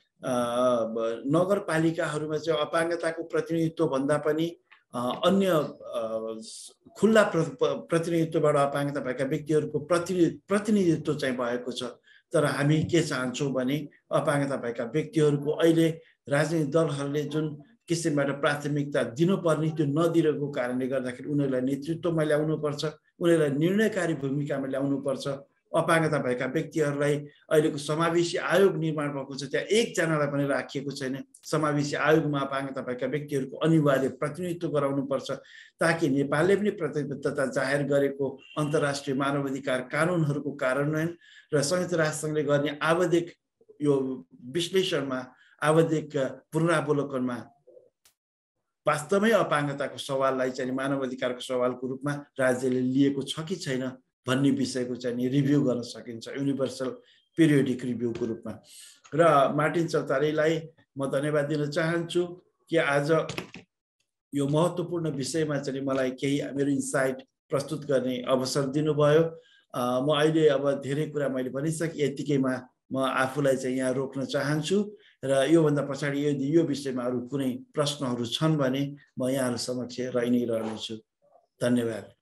नगरपालिकाहरूमा चाहिँ अपाङ्गताको प्रतिनिधित्व भन्दा पनि अन्य खुल्ला प्रतिनिधित्वबाट अपाङ्गता भएका व्यक्तिहरूको प्रतिनिधि प्रतिनिधित्व चाहिँ भएको छ। तर हामी के चाहन्छौँ भने अपाङ्गता भएका व्यक्तिहरूको अहिले राजनीतिक दलहरूले जुन किसिमबाट प्राथमिकता दिनुपर्ने त्यो नदिएको कारणले गर्दाखेरि उनीहरूलाई नेतृत्वमा ल्याउनुपर्छ, उनीहरूलाई निर्णयकारी भूमिकामा ल्याउनुपर्छ। अपाङ्गता भएका व्यक्तिहरूलाई अहिलेको समावेशी आयोग निर्माण भएको छ, त्यहाँ एकजनालाई पनि राखिएको छैन। समावेशी आयोगमा अपाङ्गता भएका व्यक्तिहरूको अनिवार्य प्रतिनिधित्व गराउनुपर्छ, ताकि नेपालले पनि प्रतिबद्धता जाहेर गरेको अन्तर्राष्ट्रिय मानवाधिकार कानुनहरूको कार्यान्वयन र संयुक्त राष्ट्रसङ्घले गर्ने आवधिक यो विश्लेषणमा, आवधिक पुनरावलोकनमा वास्तवमै अपाङ्गताको सवाललाई चाहिँ मानवाधिकारको सवालको रूपमा राज्यले लिएको छ कि छैन भन्ने विषयको चाहिँ रिभ्यू गर्न सकिन्छ, युनिभर्सल पिरियोडिक रिभ्यूको रूपमा। र मार्टिन चौतारीलाई म धन्यवाद दिन चाहन्छु कि आज यो महत्त्वपूर्ण विषयमा चाहिँ मलाई केही मेरो इन्साइट प्रस्तुत गर्ने अवसर दिनुभयो। म अहिले अब धेरै कुरा मैले भनिसकेँ, यतिकैमा म आफूलाई चाहिँ यहाँ रोक्न चाहन्छु र योभन्दा पछाडि यदि यो विषयमा अरू कुनै प्रश्नहरू छन् भने म यहाँहरू समक्ष रहि नै रहनेछु। धन्यवाद।